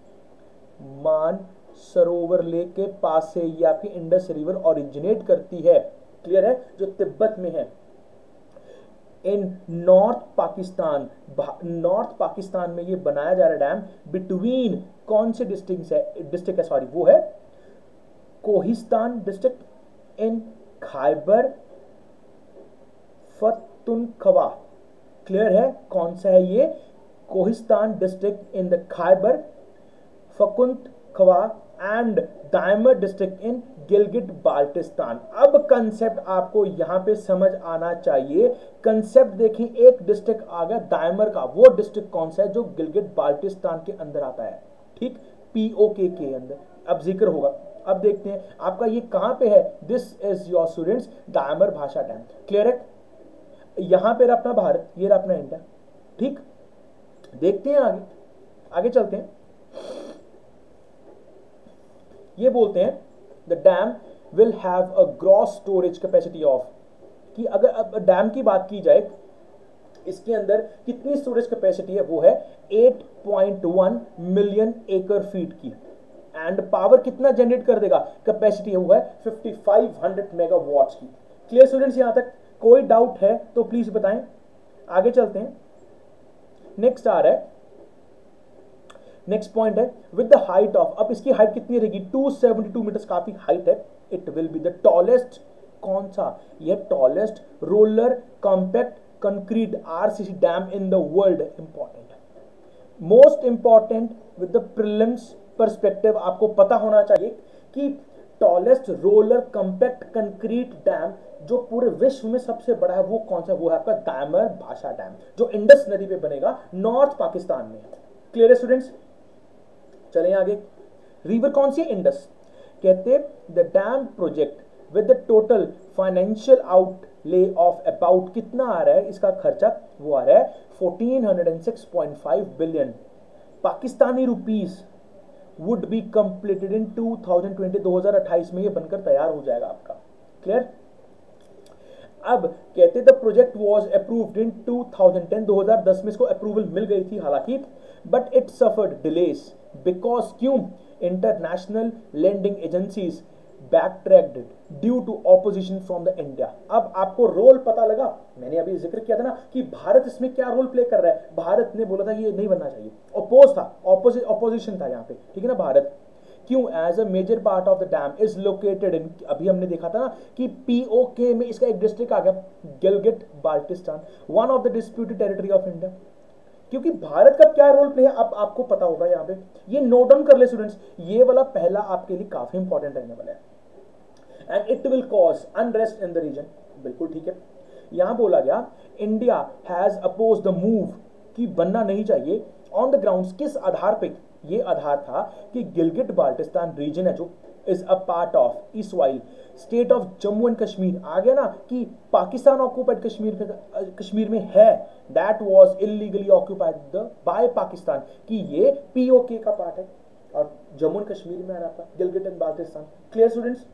[SPEAKER 1] Mansarovar lake के पास से ये आपकी इंडस रिवर ओरिजिनेट करती है। क्लियर है? जो तिब्बत में है। In north Pakistan, north Pakistan में ये बनाया जा रहा है डैम। बिटवीन कौन से डिस्ट्रिक्ट है डिस्ट्रिक्ट है सॉरी वो है Kohistan district in Khyber Pakhtunkhwa. Clear है? कौन सा है ये? Kohistan district in the Khyber Pakhtunkhwa and Diamer district in Gilgit Baltistan. अब कंसेप्ट आपको यहां पे समझ आना चाहिए। कंसेप्ट देखिए, एक डिस्ट्रिक्ट आ गया दायमर का, वो डिस्ट्रिक्ट कौन सा है? जो गिलगिट बाल्टिस्तान के अंदर आता है, ठीक, पीओके के अंदर। अब जिक्र होगा, अब देखते हैं आपका ये कहां पे है। This is your students Diamer Bhasha dam. Clear है? यहां पे अपना भारत, ये अपना इंडिया, ठीक। देखते हैं आगे आगे चलते हैं। ये बोलते हैं the dam will have a gross storage capacity of, कि अगर अब डैम की बात की जाए इसके अंदर कितनी स्टोरेज कैपेसिटी है, वो है आठ पॉइंट एक मिलियन एकड़ फीट की। एंड पावर कितना जनरेट कर देगा? कैपेसिटी है वो है पचपन सौ मेगावाट्स की। Clear students? यहां तक कोई डाउट है तो प्लीज बताएं। आगे चलते हैं। नेक्स्ट आ रहा है, नेक्स्ट पॉइंट है विद द हाइट ऑफ, अब इसकी हाइट कितनी रहेगी? दो सौ बहत्तर मीटर, काफी हाइट है। It will be the tallest, कौन सा? ये tallest roller compact concrete RCC dam in the world. Important, most important with the prelims perspective आपको पता होना चाहिए कि tallest roller compact concrete dam जो पूरे विश्व में सबसे बड़ा है वो कौन सा? वो है आपका दायमर भाषा डैम, जो इंडस नदी पे बनेगा नॉर्थ पाकिस्तान में। क्लियर है स्टूडेंट्स? चलें आगे। रिवर कौन सी? इंडस। कहते the dam project with the total financial outlay of about, कितना आ रहा है इसका खर्चा? वो आ रहा है चौदह सौ छह पॉइंट पाँच billion Pakistani rupees would be completed in दो हज़ार बीस, दो हज़ार अट्ठाईस में ये बनकर तैयार हो जाएगा आपका। क्लियर? अब कहते the project was approved in दो हज़ार दस, दो हज़ार दस में इसको अप्रूवल मिल गई थी हालांकि, but it suffered delays. Because क्यों international lending agencies backtracked due to opposition from the India. अब आपको रोल पता लगा, मैंने अभी जिक्र किया था ना कि भारत इसमें क्या रोल प्ले कर रहा है। भारत ने बोला था कि ये नहीं बनना चाहिए, अपोज था, ऑपोजिशन था यहाँ पे, ठीक है ना। भारत क्यों as a major part of the dam is located in, अभी हमने देखा था ना कि पीओके में इसका एक डिस्ट्रिक्ट आ गया Gilgit Baltistan, one of the disputed territory of India. क्योंकि भारत का क्या रोल प्ले है अब आपको पता होगा यहाँ पे, ये नोट डाउन कर ले स्टूडेंट्स, ये वाला पहला आपके लिए काफी इंपॉर्टेंट रहने वाला है। And it will cause unrest in the region, बिल्कुल ठीक है। यहां बोला गया India has oppose the move कि बनना नहीं चाहिए ऑन द ग्राउंड्स, किस आधार पे, ये आधार था कि गिलगिट बाल्टिस्तान रीजन है जो is a part of erstwhile state of Jammu and Kashmir, आ गया ना कि पाकिस्तान ऑक्यूपाइड कश्मीर में कश्मीर में है, that was illegally occupied the by Pakistan, कि ये पीओके का पार्ट है और जम्मू एंड कश्मीर में आ रहा था Gilgit and Baltistan. Clear students,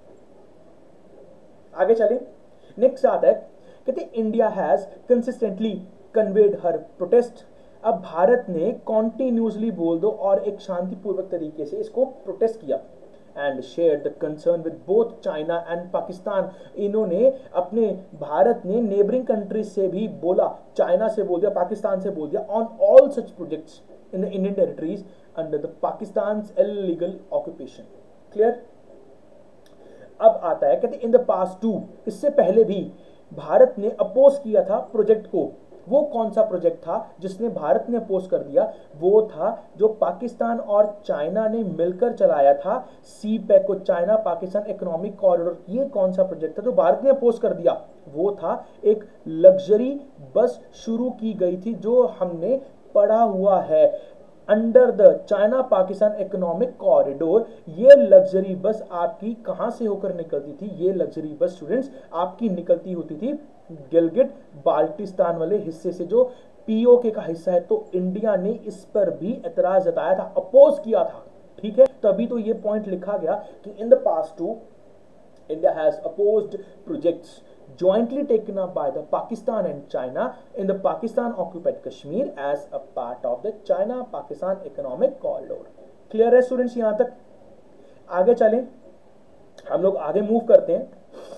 [SPEAKER 1] आगे चले। नेक्स्ट आता है, कहते India has consistently conveyed her protest. अब भारत ने कॉन्टिन्यूसली बोल दो और एक शांतिपूर्वक तरीके से इसको प्रोटेस्ट किया and share the concern with both China and Pakistan. इन्होंने अपने भारत ने नेबरिंग कंट्रीज से भी बोला, चाइना से बोल दिया, पाकिस्तान से बोल दिया, on all such projects in the Indian territories under the Pakistan illegal occupation. Clear. अब आता है, कहते इन द पास्ट टू, इससे पहले भी भारत ने अपोज किया था प्रोजेक्ट को। वो कौन सा प्रोजेक्ट था जिसने भारत ने अपोज कर दिया? वो था जो पाकिस्तान और चाइना ने मिलकर चलाया था, सी पैक को, चाइना पाकिस्तान इकोनॉमिक कॉरिडोर। ये कौन सा प्रोजेक्ट था जो भारत ने अपोज कर दिया? वो था एक लग्जरी बस शुरू की गई थी जो हमने पढ़ा हुआ है, under the China Pakistan economic corridor. ये लग्जरी बस आपकी कहां से होकर निकलती थी? ये लग्जरी बस स्टूडेंट्स आपकी निकलती होती थी गिलगिट बाल्टिस्तान वाले हिस्से से, जो पीओके का हिस्सा है। तो इंडिया ने इस पर भी एतराज जताया था, अपोज किया था, ठीक है। तभी तो ये पॉइंट लिखा गया कि in the past too India has opposed projects jointly taken up by the Pakistan and China in the Pakistan occupied Kashmir as a part of the China Pakistan economic corridor। Clear है students? यहां तक आगे चलें, हम लोग आगे move करते हैं।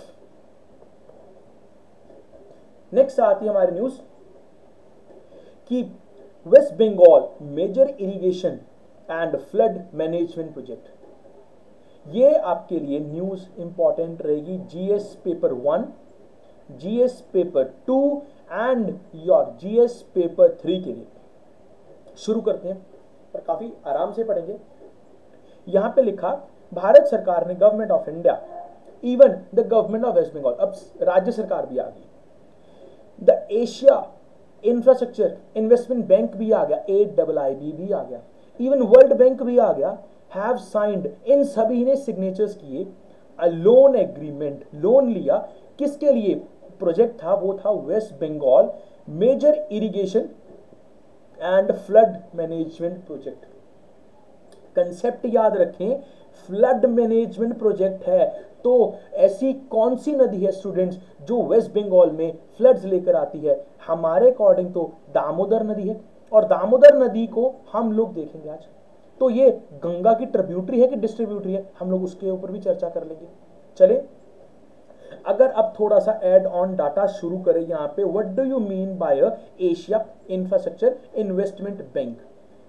[SPEAKER 1] नेक्स्ट आती है हमारी न्यूज कि West Bengal major irrigation and flood management project. ये आपके लिए न्यूज इंपॉर्टेंट रहेगी GS paper one, GS paper two and your GS paper three के लिए। शुरू करते हैं और काफी आराम से पढ़ेंगे। यहां पे लिखा, भारत सरकार ने, government of India, even the government of West Bengal, अब राज्य सरकार भी आ गई, the Asia infrastructure investment bank भी आ गया, ए डबल आई बी भी आ गया, इवन वर्ल्ड बैंक भी आ गया, हैव साइंड, इन सभी ने सिग्नेचर्स किए अ लोन एग्रीमेंट, लोन लिया। किसके लिए प्रोजेक्ट था? वो था West Bengal major irrigation and flood management project. Concept याद रखें, फ्लड मैनेजमेंट प्रोजेक्ट है तो ऐसी कौन सी नदी है स्टूडेंट्स जो वेस्ट बंगाल में फ्लड्स लेकर आती है? हमारे अकॉर्डिंग तो दामोदर नदी है, और दामोदर नदी को हम लोग देखेंगे आज। तो ये गंगा की ट्रिब्यूटरी है कि डिस्ट्रीब्यूटरी है, हम लोग उसके ऊपर भी चर्चा कर लेंगे। चले, अगर अब थोड़ा सा ऐड ऑन डाटा शुरू करें यहां पे, what do you mean by Asia infrastructure investment bank?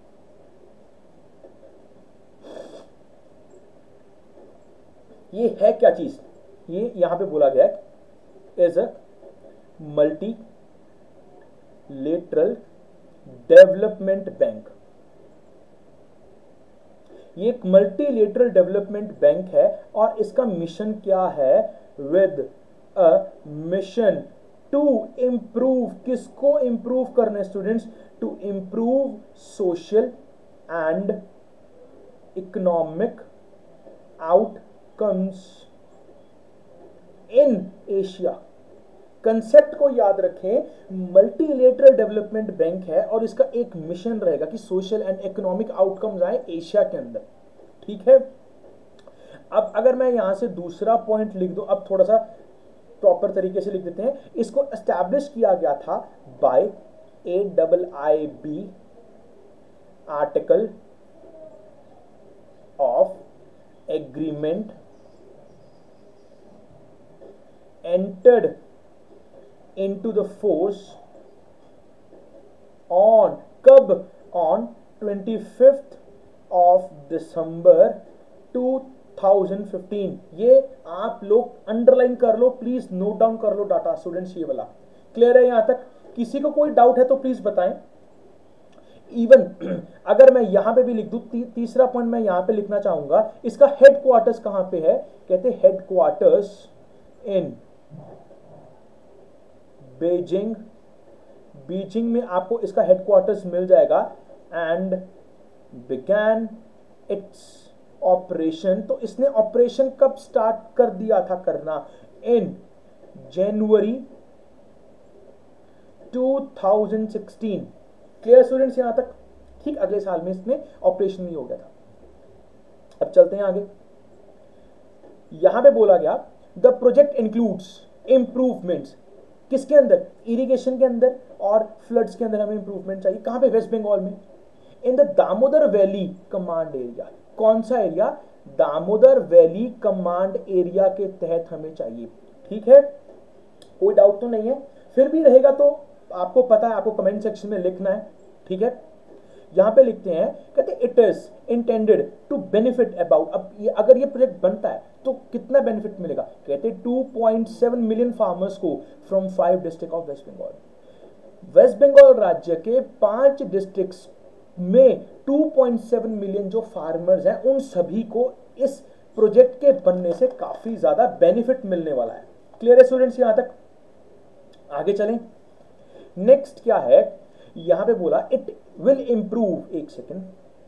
[SPEAKER 1] ये है क्या चीज? ये यहां पे बोला गया है is a multilateral development bank. ये एक मल्टीलेटरल डेवलपमेंट बैंक है और इसका मिशन क्या है? With a mission to improve, किसको इंप्रूव करना है students? To improve social and economic outcomes in Asia. Concept को याद रखें, मल्टीलेटरल डेवलपमेंट बैंक है और इसका एक मिशन रहेगा कि सोशल एंड इकोनॉमिक आउटकम्स आए एशिया के अंदर, ठीक है। अब अगर मैं यहां से दूसरा पॉइंट लिख दूं, अब थोड़ा सा प्रॉपर तरीके से लिख देते हैं। इसको एस्टैब्लिश किया गया था by a double I B article of agreement entered into the force on कब on twenty-fifth of December two thousand fifteen। ये आप लोग अंडरलाइन कर लो, प्लीज नोट डाउन कर लो डाटा स्टूडेंट्स, ये वाला क्लियर है यहां तक? किसी को कोई डाउट है तो प्लीज बताएं। इवन अगर मैं यहां पे भी लिख दूं, ती, तीसरा पॉइंट मैं यहां पे लिखना चाहूंगा, इसका हेडक्वार्टर्स कहां पे है? कहते हैं हेडक्वार्टर्स इन बीजिंग। बीजिंग में आपको इसका हेडक्वार्टर्स मिल जाएगा। एंड बिगैन इट्स ऑपरेशन, तो इसने ऑपरेशन कब स्टार्ट कर दिया था करना? In January two thousand sixteen. Clear students यहां तक? ठीक, अगले साल में इसने ऑपरेशन ही हो गया था। अब चलते हैं आगे। यहां पे बोला गया द प्रोजेक्ट इंक्लूड्स इंप्रूवमेंट्स। किसके अंदर? इरिगेशन के अंदर और फ्लड्स के अंदर हमें इंप्रूवमेंट चाहिए। कहां पे? वेस्ट बंगाल में। In the Damodar valley command area. कौन सा area? Damodar valley command area के तहत हमें चाहिए। ठीक है, कोई डाउट तो नहीं है? फिर भी रहेगा तो आपको पता है, आपको कमेंट सेक्शन में लिखना है। ठीक है, यहां पे लिखते हैं, कहते it is intended to benefit about. अब ये अगर ये प्रोजेक्ट बनता है तो कितना बेनिफिट मिलेगा? कहते two point seven million farmers को from five district of West Bengal. West Bengal राज्य के पांच डिस्ट्रिक्ट्स में टू पॉइंट सेवन मिलियन जो फार्मर्स हैं, उन सभी को इस प्रोजेक्ट के बनने से काफी ज्यादा बेनिफिट मिलने वाला है। क्लियर है स्टूडेंट्स यहां तक? आगे चलें। नेक्स्ट क्या है? यहां पे बोला इट विल इंप्रूव, एक सेकेंड,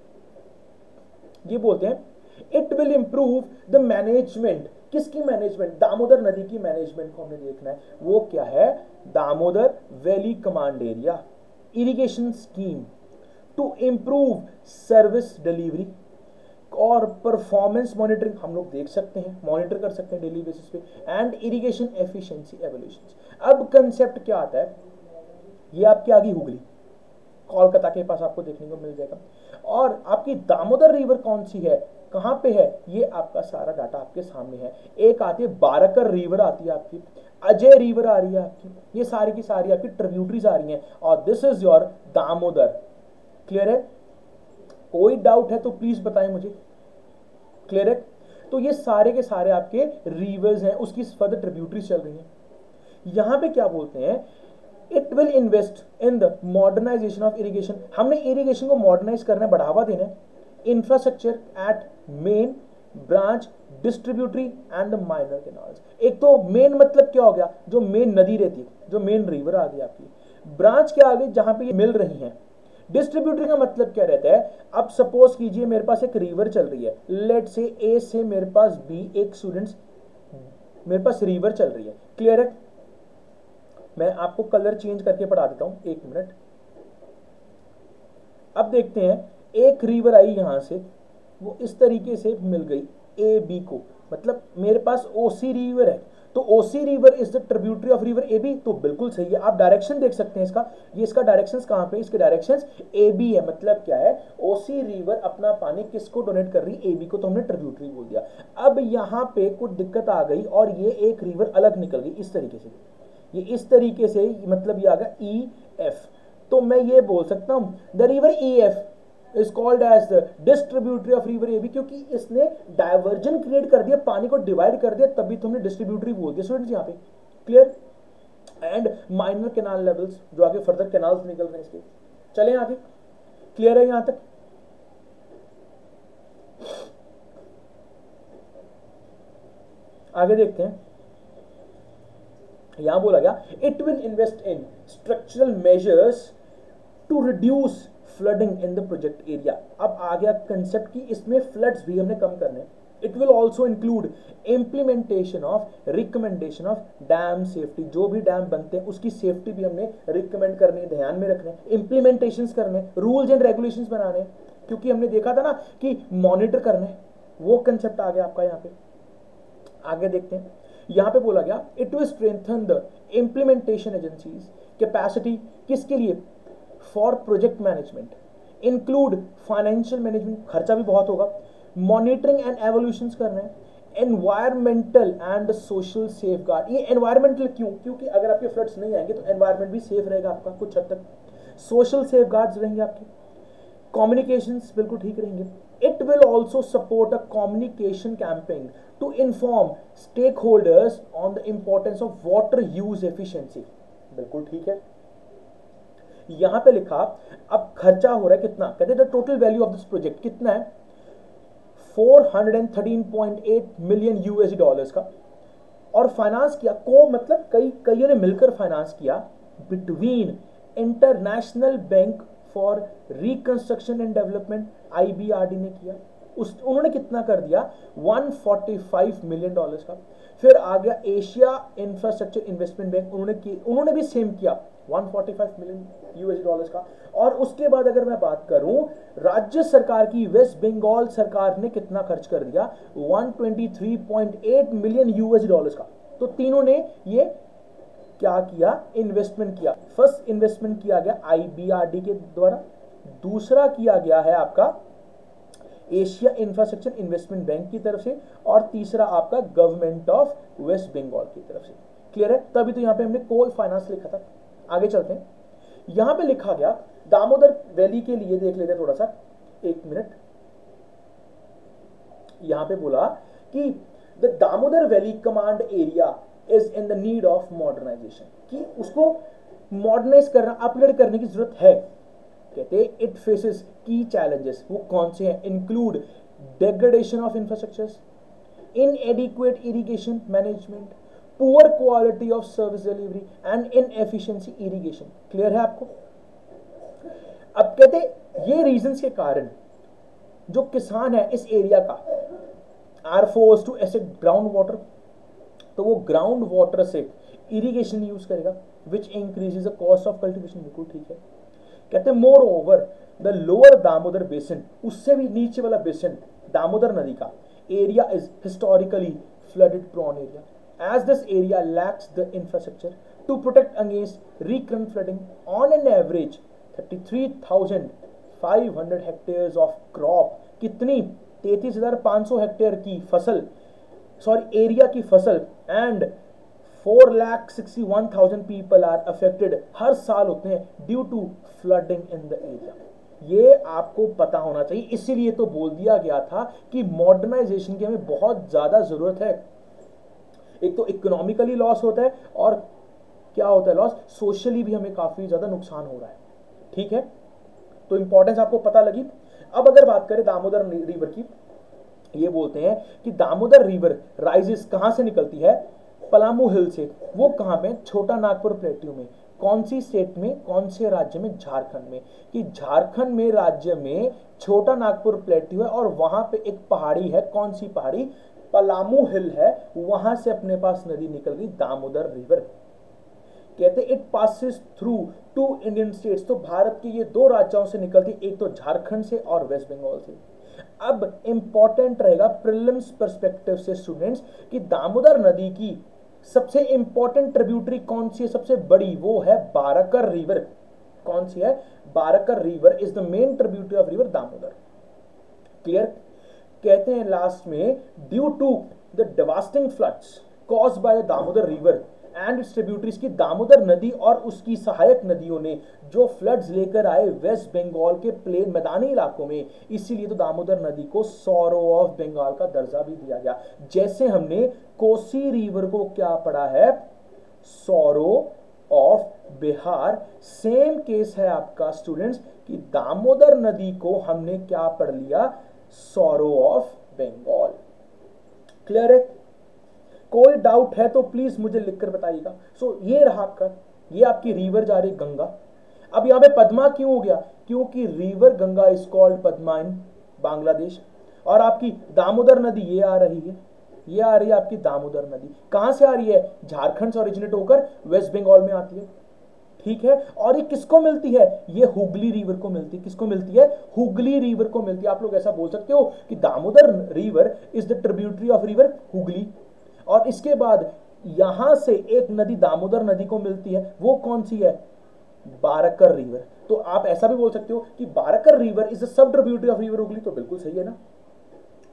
[SPEAKER 1] ये बोलते हैं it will improve the management. किसकी मैनेजमेंट? दामोदर नदी की मैनेजमेंट को हमने देखना है। वो क्या है? Damodar valley command area irrigation scheme to improve service delivery और परफॉर्मेंस मॉनिटरिंग। हम लोग देख सकते हैं, मॉनिटर कर सकते हैं डेली बेसिस पे। And irrigation efficiency evolution. अब कंसेप्ट क्या आता है? ये आपके आगे हुगली, कोलकाता के पास आपको देखने को मिल जाएगा। और आपकी दामोदर रिवर कौन सी है, कहां पे है? ये आपका सारा डाटा आपके सामने है। एक आती है बारकर रिवर, आती है आपकी अजय रिवर, आ रही है आपकी, ये सारी की सारी आपकी ट्रिब्यूटरीज आ रही हैं। और this is your Damodar. Clear है? कोई डाउट है तो प्लीज बताएं मुझे। क्लियर है? तो ये सारे के सारे आपके रिवर्स हैं, उसकी फर्दर ट्रिब्यूटरीज चल रही हैं। यहां पे क्या बोलते हैं? It will invest in the modernisation of irrigation. हमने इरिगेशन को मॉडर्नाइज करना, बढ़ावा देना है। Infrastructure at main branch distributary and the minor canals. एक तो मेन मतलब क्या हो गया? जो मेन नदी रहती है, जो मेन रिवर आ गई आपकी। ब्रांच क्या आ गई? जहां पे ये मिल रही हैं। डिस्ट्रीब्यूटरी का मतलब क्या रहता है? अब सपोज कीजिए मेरे पास एक रिवर चल रही है, लेट से ए से मेरे पास बी, एक स्टूडेंट्स मेरे पास रिवर चल रही है। क्लियर है? मैं आपको कलर चेंज करके पढ़ा देता हूं, एक मिनट। अब देखते हैं, एक रिवर आई यहां से, वो इस तरीके से मिल गई ए बी को, मतलब मेरे पास ओसी रिवर है। तो ओसी river is the tributary of river A B. तो बिल्कुल सही है, आप डायरेक्शन देख सकते हैं इसका। ये इसका डायरेक्शंस कहां पे? इसके डायरेक्शंस ए बी है। मतलब क्या है? ओसी रिवर अपना पानी किसको डोनेट कर रही है? ए बी को। तो हमने ट्रिब्यूटरी बोल दिया। अब यहां पे कुछ दिक्कत आ गई और ये एक रिवर अलग निकल गई इस तरीके से। ये इस तरीके से, मतलब ये आ गया ई एफ। तो मैं ये बोल सकता हूं the river E F is called as the distributary of river A B, क्योंकि इसने डायवर्जन क्रिएट कर दिया, पानी को डिवाइड कर दिया, तभी तो हमने डिस्ट्रीब्यूटरी बोल दिया स्टूडेंट्स यहां पे। Clear? And minor canal levels, जो आगे फर्दर कैनाल्स निकल रहे हैं इसके। चलें आगे। क्लियर है यहां तक? आगे देखते हैं। यहां बोला गया it will invest in structural measures to reduce flooding in the project area. अब आ गया कंसेप्ट कि इसमें फ्लड्स भी हमने कम करने। It will also include implementation of recommendation of dam safety. जो भी डैम बनते हैं उसकी सेफ्टी भी हमने रिकमेंड करनी, ध्यान में रखने, इंप्लीमेंटेशन करने, रूल्स एंड रेगुलेशंस बनाने, क्योंकि हमने देखा था ना कि मॉनिटर करने, वो कंसेप्ट आ गया आपका यहाँ पे। आगे देखते हैं, यहां पे बोला गया it will strengthen the implementation agencies capacity. किसके लिए? For project management, include financial management, खर्चा भी बहुत होगा, मॉनिटरिंग एंड एवोल्यूशंस कर रहे हैं, environmental and social safeguard. ये एनवायरमेंटल क्यों? क्योंकि अगर आपके फ्लड्स नहीं आएंगे तो एनवायरमेंट भी सेफ रहेगा आपका कुछ हद तक, सोशल सेफ गार्ड्स रहेंगे आपके, कम्युनिकेशंस बिल्कुल ठीक रहेंगे। It will also support a communication campaign to inform stakeholders on the importance of water use efficiency. बिल्कुल ठीक है। यहां पे लिखा अब खर्चा हो रहा है कितना, कहते हैं the total value of this project कितना है, four hundred thirteen point eight million USD dollars का, और फाइनेंस किया को मतलब कई कईयों ने मिलकर फाइनेंस किया between International Bank for Reconstruction and Development, IBRD ने किया, उस उन्होंने कितना कर दिया, one forty five million dollars का। फिर आ गया एशिया इंफ्रास्ट्रक्चर इन्वेस्टमेंट बैंक, उन्होंने की उन्होंने भी सेम किया one forty five million USD dollars का। और उसके बाद अगर मैं बात करूं राज्य सरकार की, वेस्ट बंगाल सरकार ने कितना खर्च कर दिया, one twenty three point eight million USD dollars का। तो तीनों ने ये क्या किया, इन्वेस्टमेंट किया। फर्स्ट इन्वेस्टमेंट किया गया आईबीआरडी के द्वारा, दूसरा किया गया है आपका एशिया इंफ्रास्ट्रक्चर इन्वेस्टमेंट बैंक की तरफ से, और तीसरा आपका गवर्नमेंट ऑफ वेस्ट बंगाल की तरफ से। क्लियर है? तभी तो यहां पे हमने कोल फाइनेंस लिखा था। आगे चलते हैं, यहां पे लिखा गया दामोदर वैली के लिए, देख लेते हैं थोड़ा सा, एक मिनट। यहां पे बोला कि the Damodar valley command area is in the need of modernisation, कि उसको मॉडर्नाइज करना, अपग्रेड करने की जरूरत है। कहते हैं इट फेसेस की चैलेंजेस, वो कौन से हैं, include degradation of infrastructures, inadequate irrigation management, poor quality of service delivery and inefficiency irrigation. Clear है आपको? अब कहते ये रीजंस के कारण जो किसान है इस एरिया का are force to asset ground water, तो वो ग्राउंड वाटर से इरिगेशन यूज करेगा which increases the cost of cultivation. बिल्कुल ठीक है। कहते हैं moreover the lower Damodar basin, उससे भी नीचे वाला बेसिन दामोदर नदी का area is historically flooded prone area, as this area lacks the infrastructure to protect against recurrent flooding. On an average thirty-three thousand five hundred hectares of crop, कितनी तैंतीस हज़ार पाँच सौ हेक्टेयर की फसल, सॉरी एरिया की फसल, and four lakh sixty one thousand people are affected, हर साल होते हैं due to flooding in the area. ये आपको पता होना चाहिए, इसीलिए तो बोल दिया गया था कि मॉडर्नाइजेशन की हमें बहुत ज्यादा जरूरत है। एक तो इकोनॉमिकली लॉस होता है, और क्या होता है लॉस, सोशली भी हमें काफी ज्यादा नुकसान हो रहा है। ठीक है, तो इंपॉर्टेंस आपको पता लगी। अब अगर बात करें दामोदर रिवर की, ये बोलते हैं कि दामोदर रिवर राइजेस कहां से निकलती है, पलामू हिल से। वो कहां पे, छोटा नागपुर प्लेट्यू में। कौन सी स्टेट में, कौन से राज्य में, झारखंड में। कि झारखंड में राज्य में छोटा नागपुर प्लेट्यू है, और वहां पे एक पहाड़ी है, कौन सी पहाड़ी, पलामू हिल है, वहां से अपने पास नदी निकल गई दामोदर रिवर। कहते it passes through two Indian states, तो भारत के ये दो राज्यों से निकलती, एक तो झारखंड से और वेस्ट बंगाल से। अब इंपॉर्टेंट रहेगा प्रीलिम्स पर्सपेक्टिव से स्टूडेंट्स कि दामोदर नदी की सबसे इंपॉर्टेंट ट्रिब्यूटरी कौन सी है, सबसे बड़ी, वो है बाराकर रिवर। कौन सी है, Barakar river is the main tributary of river Damodar. Clear? कहते हैं लास्ट में, due to the devastating floods caused by the Damodar river and its tributaries, की दामोदर नदी और उसकी सहायक नदियों ने जो फ्लड्स लेकर आए वेस्ट बंगाल के प्लेन मैदानी इलाकों में, इसीलिए तो दामोदर नदी को सॉरो ऑफ बंगाल का दर्जा भी दिया गया। जैसे हमने कोसी रिवर को क्या पढ़ा है, sorrow of Bihar, same case है आपका स्टूडेंट्स कि दामोदर नदी को हमने क्या पढ़ लिया, सॉरो ऑफ बंगाल। क्लियर है? कोई डाउट है तो प्लीज मुझे लिखकर बताइएगा। सो so, ये रहा आपका, ये आपकी रिवर जा रही गंगा। अब यहां पे पद्मा क्यों हो गया, क्योंकि river Ganga is called Padma in Bangladesh. और आपकी दामोदर नदी ये आ रही है, ये आ रही है आपकी दामोदर नदी, कहां से आ रही है, झारखंड से ओरिजिनेट होकर वेस्ट बंगाल में आती है। ठीक है, और ये किसको मिलती है, ये हुगली रिवर को मिलती है। किसको मिलती है, हुगली रिवर को मिलती है। आप लोग ऐसा बोल सकते हो कि Damodar river is the tributary of river Hooghly. और इसके बाद यहां से एक नदी दामोदर नदी को मिलती है, वो कौन सी है, बाराकर रिवर। तो आप ऐसा भी बोल सकते हो कि Barakar river is the sub tributary of river Hooghly. तो बिल्कुल सही है ना।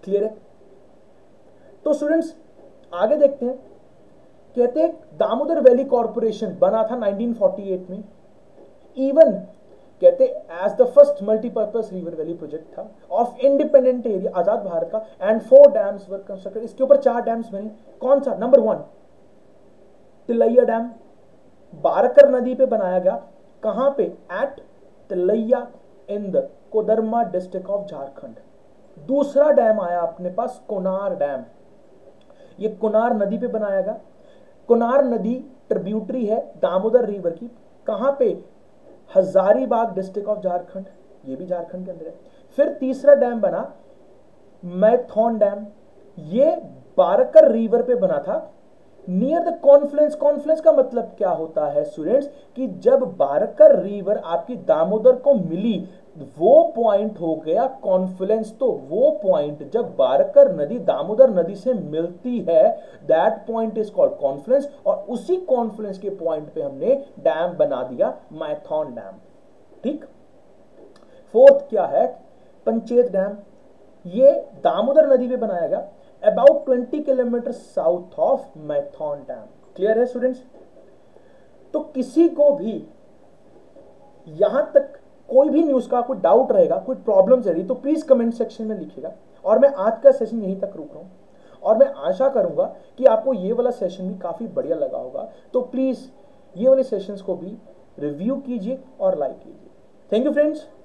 [SPEAKER 1] क्लियर है? तो स्टूडेंट्स आगे देखते हैं। कहते हैं दामोदर वैली कॉर्पोरेशन बना था नाइनटीन फोर्टी एट में। इवन कहते as the first multipurpose river valley project था ऑफ इंडिपेंडेंट एरिया, आजाद भारत का। And four dams were constructed, इसके ऊपर चार डैम्स बने। कौन सा? Number one Tilaiya dam, Barakar नदी पे बनाया गया। कहां पे? At Tilaiya in the Koderma district of Jharkhand. दूसरा डैम आया अपने पास कोनार डैम, ये कोनार नदी पे बनाया गया। कोनार नदी ट्रिब्यूटरी है दामोदर रिवर की। कहां पे? हजारीबाग डिस्ट्रिक्ट ऑफ झारखंड, ये भी झारखंड के अंदर है। फिर तीसरा डैम बना मैथॉन डैम, ये बारकर रिवर पे बना था नियर द कॉन्फ्लुएंस। कॉन्फ्लुएंस का मतलब क्या होता है स्टूडेंट्स? कि जब बारकर रिवर आपकी दामोदर को मिली, वो पॉइंट हो गया कॉन्फ्लुएंस। तो वो पॉइंट जब बारकर नदी दामोदर नदी से मिलती है, that point is called confluence. और उसी कॉन्फ्लुएंस के पॉइंट पे हमने डैम बना दिया मैथॉन डैम। ठीक। फोर्थ क्या है? पंचेत डैम, ये दामोदर नदी पे बनाया गया about twenty kilometre south of Maithon dam. Clear है स्टूडेंट्स? तो किसी को भी यहां तक कोई भी न्यूज का कोई डाउट रहेगा, कोई प्रॉब्लम रही, तो प्लीज कमेंट सेक्शन में लिखिएगा। और मैं आज का सेशन यहीं तक रुक रहा हूं और मैं आशा करूंगा कि आपको ये वाला सेशन भी काफी बढ़िया लगा होगा। तो प्लीज ये वाले सेशंस को भी रिव्यू कीजिए और लाइक कीजिए। Thank you friends.